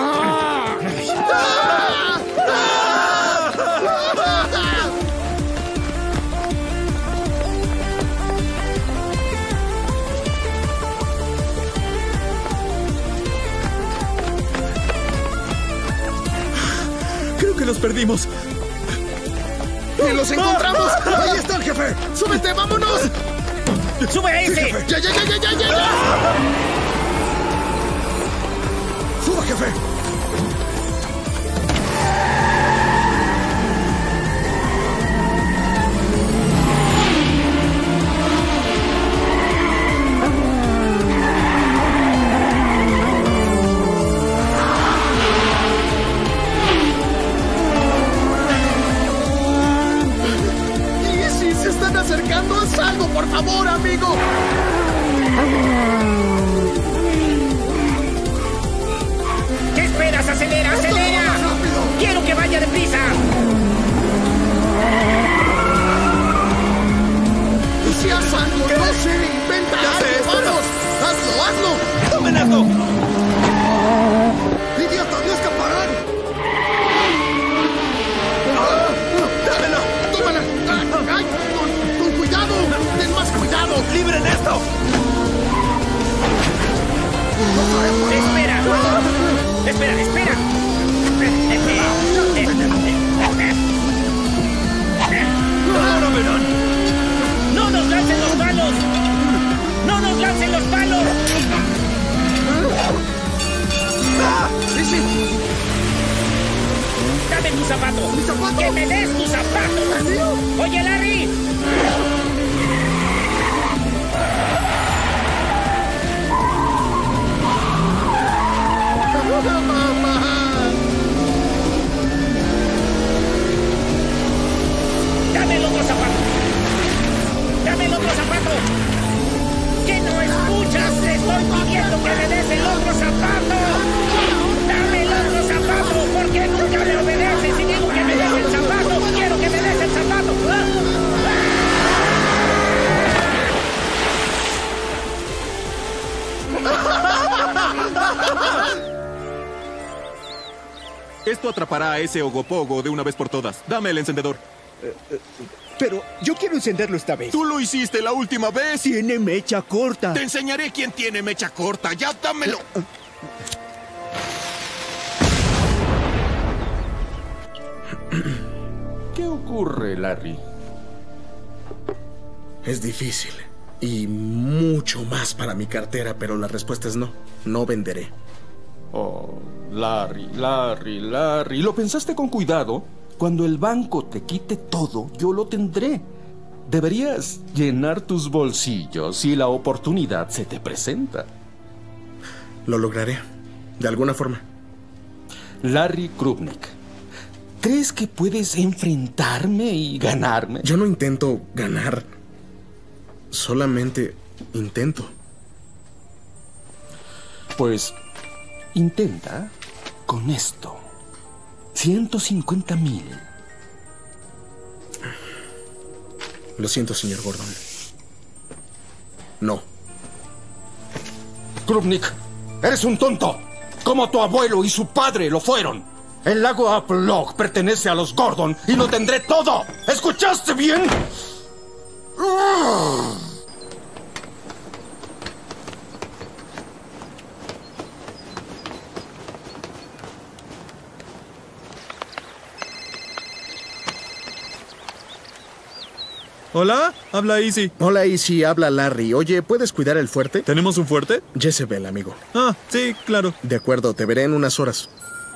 Creo que los perdimos. ¡Y los encontramos! ¡Ahí está el jefe! ¡Súbete, vámonos! ¡Sube a ese! Sí, jefe. ¡Ya, ya, ya, ya, ya, ya! ya. ¡Suba, jefe! Acercando, haz algo, por favor, amigo. ¿Qué esperas? ¡Acelera, acelera! ¡Quiero que vaya deprisa! Y si haz algo, no sé, inventa algo, vamos. Hazlo, hazlo. ¡Tomen esto! ¡Idiota, no escaparán! ¡Dámela! ¡Tómala! ¡Ay! ¡Cuidado! ¡Ten más cuidado! ¡Libren esto! ¡Espera! ¡Espera, espera! ¡Ahora verán! ¡No nos lancen los palos! ¡No nos lancen los palos! ¡Ah! ¡Sí, sí! ¡Dame tu zapato! ¡Mi zapato! ¡Que me des tu zapato! ¡Oye, Larry! ¡Mamá! ¡Dame el otro zapato! ¡Dame el otro zapato! ¿Qué no escuchas? Te estoy pidiendo que me des el otro zapato. ¡Dame el otro zapato! ¿Por qué nunca me obedeces? Si digo que me des el zapato, quiero que me des el zapato. Esto atrapará a ese Ogopogo de una vez por todas. Dame el encendedor. Eh, eh, pero yo quiero encenderlo esta vez. Tú lo hiciste la última vez. Tiene mecha corta. Te enseñaré quién tiene mecha corta. Ya dámelo. ¿Qué ocurre, Larry? Es difícil. Y mucho más para mi cartera, pero la respuesta es no. No venderé. Oh, Larry, Larry, Larry. ¿Lo pensaste con cuidado? Cuando el banco te quite todo, yo lo tendré. Deberías llenar tus bolsillos si la oportunidad se te presenta. Lo lograré. De alguna forma. Larry Krupnik, ¿crees que puedes enfrentarme y ganarme? Yo no intento ganar. Solamente intento. Pues intenta con esto. ciento cincuenta mil. Lo siento, señor Gordon. No. Krupnik, eres un tonto. Como tu abuelo y su padre lo fueron. El lago Apple Log pertenece a los Gordon y lo tendré todo. ¿Escuchaste bien? Hola, habla Easy. Hola, Easy, habla Larry. Oye, ¿puedes cuidar el fuerte? ¿Tenemos un fuerte? Jezebel, amigo. Ah, sí, claro. De acuerdo, te veré en unas horas.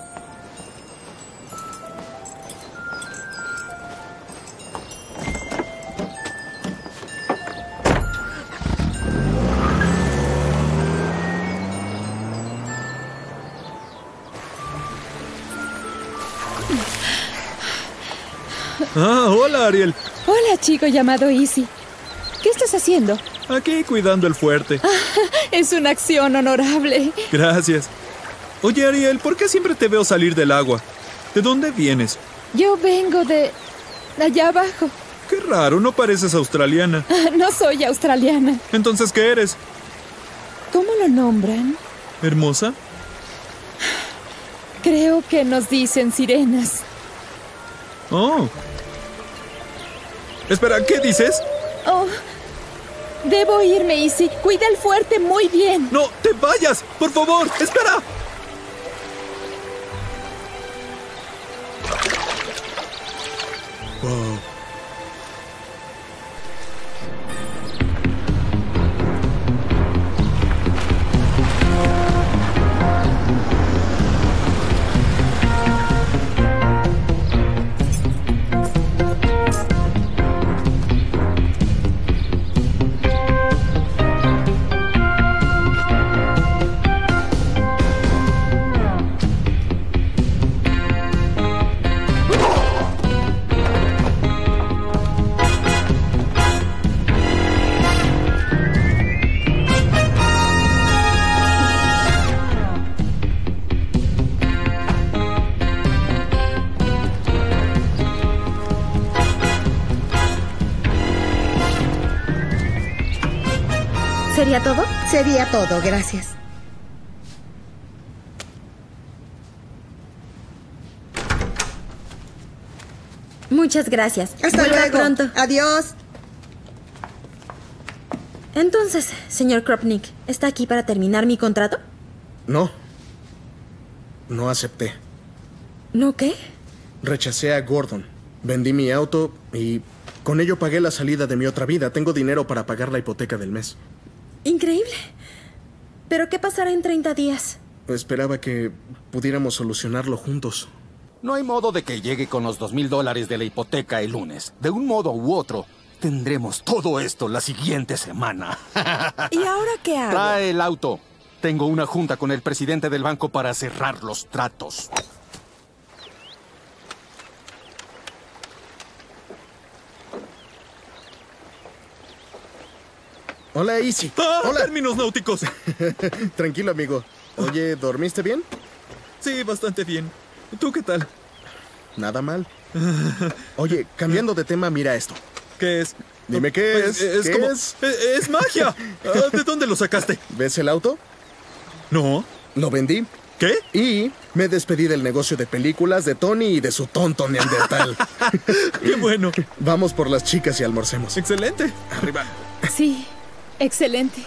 Ah, hola, Ariel. Hola, chico llamado Easy. ¿Qué estás haciendo? Aquí cuidando el fuerte. Ah, es una acción honorable. Gracias. Oye, Ariel, ¿por qué siempre te veo salir del agua? ¿De dónde vienes? Yo vengo de allá abajo. Qué raro, no pareces australiana. No soy australiana. Entonces, ¿qué eres? ¿Cómo lo nombran? ¿Hermosa? Creo que nos dicen sirenas. Oh. Espera, ¿qué dices? Oh. Debo irme, Izzy. Cuida el fuerte muy bien. No, te vayas. Por favor, espera. Wow. ¿Sería todo? Sería todo, gracias. Muchas gracias. Hasta Vuelva luego. pronto. Adiós. Entonces, señor Kropnik, ¿está aquí para terminar mi contrato? No. No acepté. ¿No qué? Rechacé a Gordon. Vendí mi auto y con ello pagué la salida de mi otra vida. Tengo dinero para pagar la hipoteca del mes. Increíble. ¿Pero qué pasará en treinta días? Esperaba que pudiéramos solucionarlo juntos. No hay modo de que llegue con los dos mil dólares de la hipoteca el lunes. De un modo u otro, tendremos todo esto la siguiente semana. ¿Y ahora qué hago? Trae el auto. Tengo una junta con el presidente del banco para cerrar los tratos. Hola, Izzy. ¡Ah! Hola. Términos náuticos. Tranquilo, amigo. Oye, ¿dormiste bien? Sí, bastante bien. ¿Tú qué tal? Nada mal. Oye, cambiando de tema, mira esto. ¿Qué es? Dime qué Pues, es. es ¿Qué como- es? es- es magia. Ah, ¿de dónde lo sacaste? ¿Ves el auto? No. Lo vendí. ¿Qué? Y me despedí del negocio de películas de Tony y de su tonto neandertal. ¡Qué bueno! Vamos por las chicas y almorcemos. Excelente. Arriba. Sí, excelente.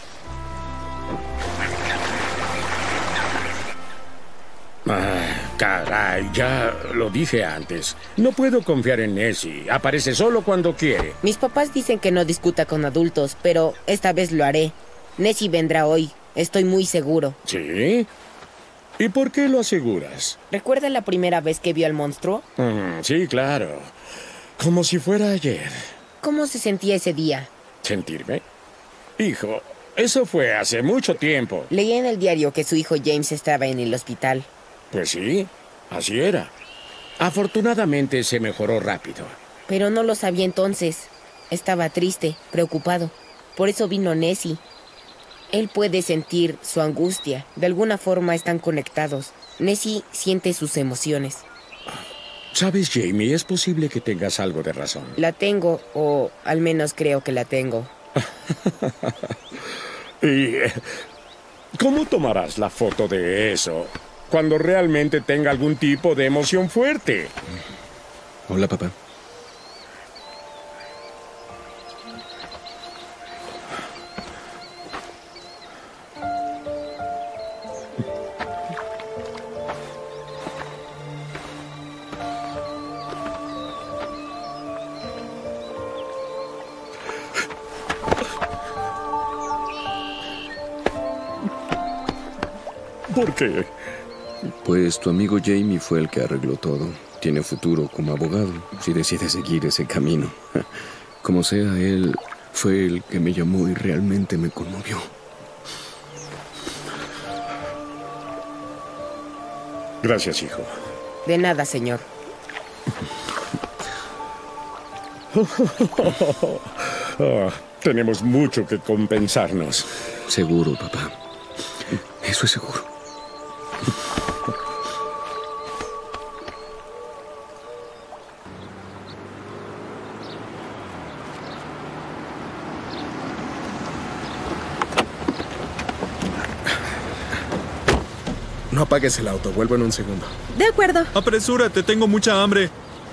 Ah, caray, ya lo dije antes. No puedo confiar en Nessie. Aparece solo cuando quiere. Mis papás dicen que no discuta con adultos, pero esta vez lo haré. Nessie vendrá hoy, estoy muy seguro. ¿Sí? ¿Y por qué lo aseguras? ¿Recuerda la primera vez que vio al monstruo? Mm, sí, claro. Como si fuera ayer. ¿Cómo se sentía ese día? ¿Sentirme? Hijo, eso fue hace mucho tiempo. Leí en el diario que su hijo James estaba en el hospital. Pues sí, así era. Afortunadamente se mejoró rápido. Pero no lo sabía entonces. Estaba triste, preocupado. Por eso vino Nessie. Él puede sentir su angustia. De alguna forma están conectados. Nessie siente sus emociones. ¿Sabes, Jamie? Es posible que tengas algo de razón. La tengo, o al menos creo que la tengo. ¿Y eh, cómo tomarás la foto de eso cuando realmente tenga algún tipo de emoción fuerte? Hola, papá. ¿Por qué? Pues tu amigo Jamie fue el que arregló todo. Tiene futuro como abogado, si decide seguir ese camino. Como sea, él fue el que me llamó y realmente me conmovió. Gracias, hijo. De nada, señor. Ah, tenemos mucho que compensarnos. Seguro, papá. Eso es seguro. No apagues el auto, vuelvo en un segundo. De acuerdo. Apresúrate, tengo mucha hambre.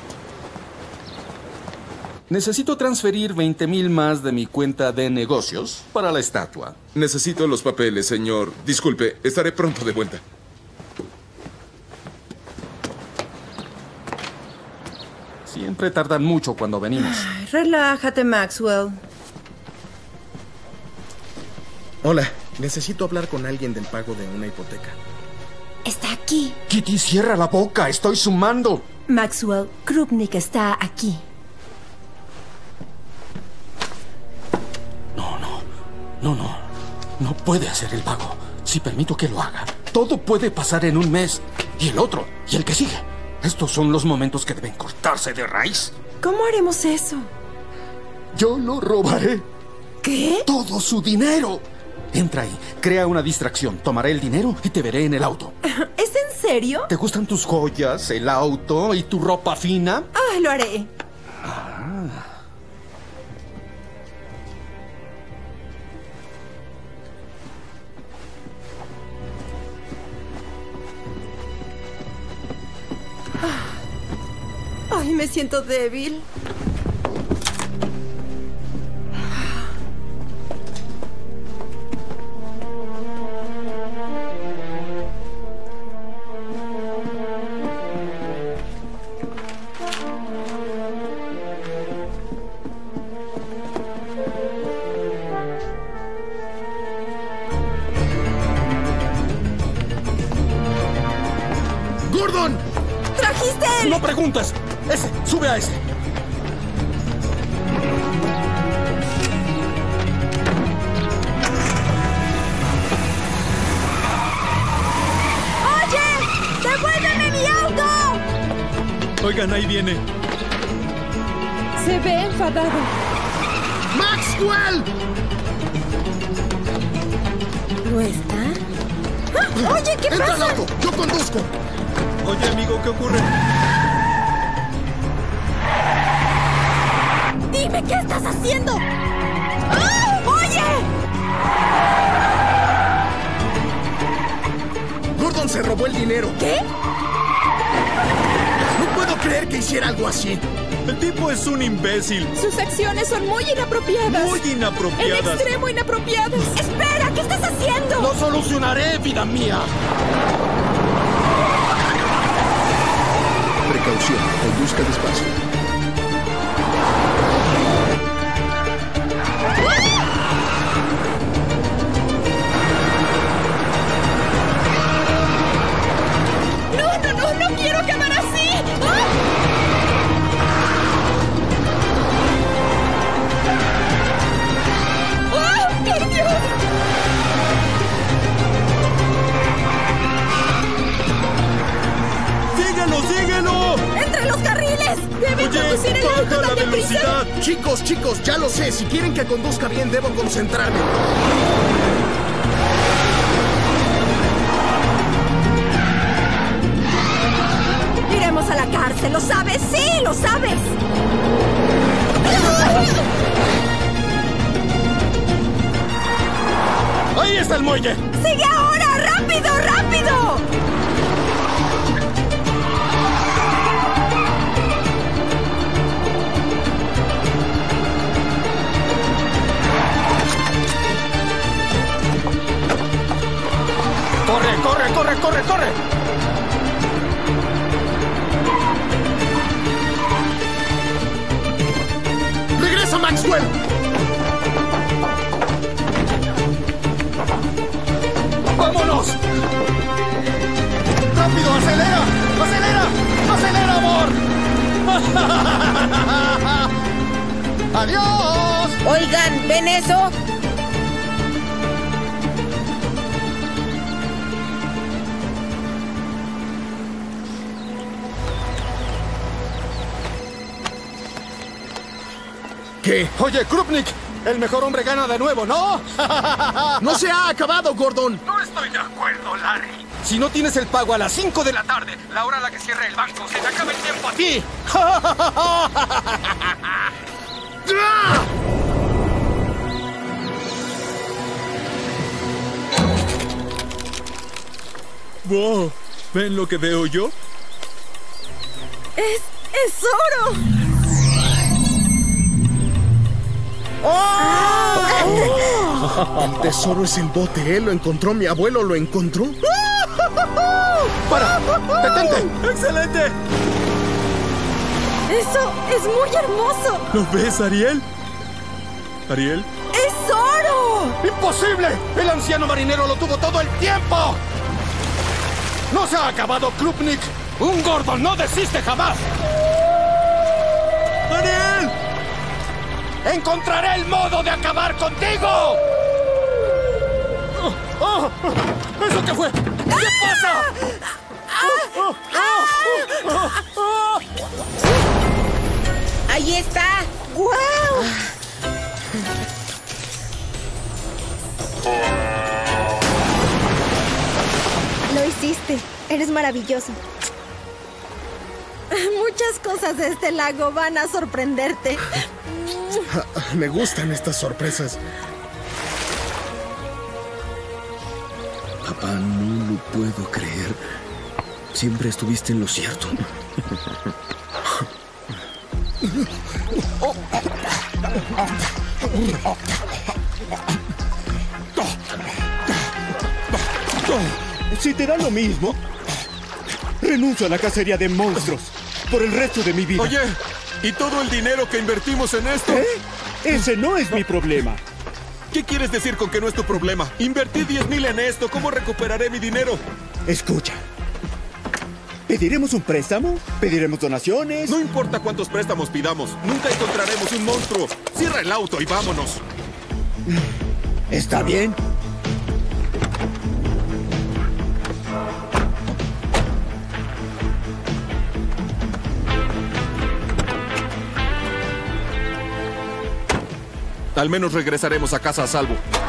Necesito transferir veinte mil más de mi cuenta de negocios para la estatua. Necesito los papeles, señor. Disculpe, estaré pronto de vuelta. Siempre tardan mucho cuando venimos. Ay, relájate, Maxwell. Hola, necesito hablar con alguien del pago de una hipoteca. Está aquí. Kitty, cierra la boca, estoy sumando. Maxwell, Krupnik está aquí. No, no, no puede hacer el pago. Si permito que lo haga, todo puede pasar en un mes. Y el otro, y el que sigue. Estos son los momentos que deben cortarse de raíz. ¿Cómo haremos eso? Yo lo robaré. ¿Qué? Todo su dinero. Entra ahí, crea una distracción, tomaré el dinero y te veré en el auto. ¿Es en serio? ¿Te gustan tus joyas, el auto y tu ropa fina? Ah, lo haré. Ah. Ay, me siento débil. ¡Gordon! ¡Trajiste él! ¡No preguntes! ¡Ese! ¡Sube a ese! ¡Oye! ¡Devuélveme mi auto! Oigan, ahí viene. Se ve enfadado. ¡Maxwell! ¿Lo está? ¡Ah! Oye, ¿qué Entra pasa? al auto, yo conduzco. Oye, amigo, ¿qué ocurre? Dime, ¿qué estás haciendo? ¡Ah! ¡Oye! Gordon se robó el dinero. ¿Qué? No puedo creer que hiciera algo así. El tipo es un imbécil. Sus acciones son muy inapropiadas. Muy En inapropiadas. extremo inapropiadas. ¡Espera! ¿Qué estás haciendo? ¡Lo solucionaré, vida mía! Precaución, conduzca despacio. No, no, no, no quiero acabar así. ¡Ah! ¡Oh, por Dios! ¡Síguelo, síguelo! ¡Entre los carriles! ¡Debe Oye, conducir el auto baja la tan deprisa! velocidad. Chicos, chicos, ya lo sé. Si quieren que conduzca bien, debo concentrarme. Iremos a la cárcel, ¿lo sabes? ¡Sí, lo sabes! ¡Ahí está el muelle! ¡Sigue ahora! ¡Rápido, rápido! ¡Corre, corre, corre, corre, corre! ¡Regresa, Maxwell! ¡Vámonos! ¡Rápido, acelera! ¡Acelera! ¡Acelera, amor! ¡Adiós! Oigan, ¿ven eso? ¿Qué? Oye, Krupnik, el mejor hombre gana de nuevo, ¿no? ¡No se ha acabado, Gordon! No estoy de acuerdo, Larry. Si no tienes el pago a las cinco de la tarde, la hora a la que cierra el banco, se te acaba el tiempo a ti. ¡Wow! ¿Ven lo que veo yo? ¡Es... es oro! ¡Oh! El tesoro es el bote. Él lo encontró, mi abuelo lo encontró. ¡Para! ¡Detente! ¡Excelente! ¡Eso es muy hermoso! ¿Lo ves, Ariel? ¿Ariel? ¡Es oro! ¡Imposible! ¡El anciano marinero lo tuvo todo el tiempo! ¡No se ha acabado, Krupnik! ¡Un Gordon no desiste jamás! ¡Ariel! ¡Encontraré el modo de acabar contigo! Oh, oh, ¿eso qué fue? ¿Qué pasa? Oh, oh, oh, oh. ¡Ahí está! ¡Guau! Lo hiciste. Eres maravilloso. Muchas cosas de este lago van a sorprenderte. Me gustan estas sorpresas. Papá, no lo puedo creer. Siempre estuviste en lo cierto. Si te da lo mismo, renuncio a la cacería de monstruos por el resto de mi vida. Oye, ¿y todo el dinero que invertimos en esto? ¿Eh? Ese no es mi problema. ¿Qué quieres decir con que no es tu problema? Invertí diez mil en esto. ¿Cómo recuperaré mi dinero? Escucha. ¿Pediremos un préstamo? ¿Pediremos donaciones? No importa cuántos préstamos pidamos. Nunca encontraremos un monstruo. Cierra el auto y vámonos. ¿Está bien? Al menos regresaremos a casa a salvo.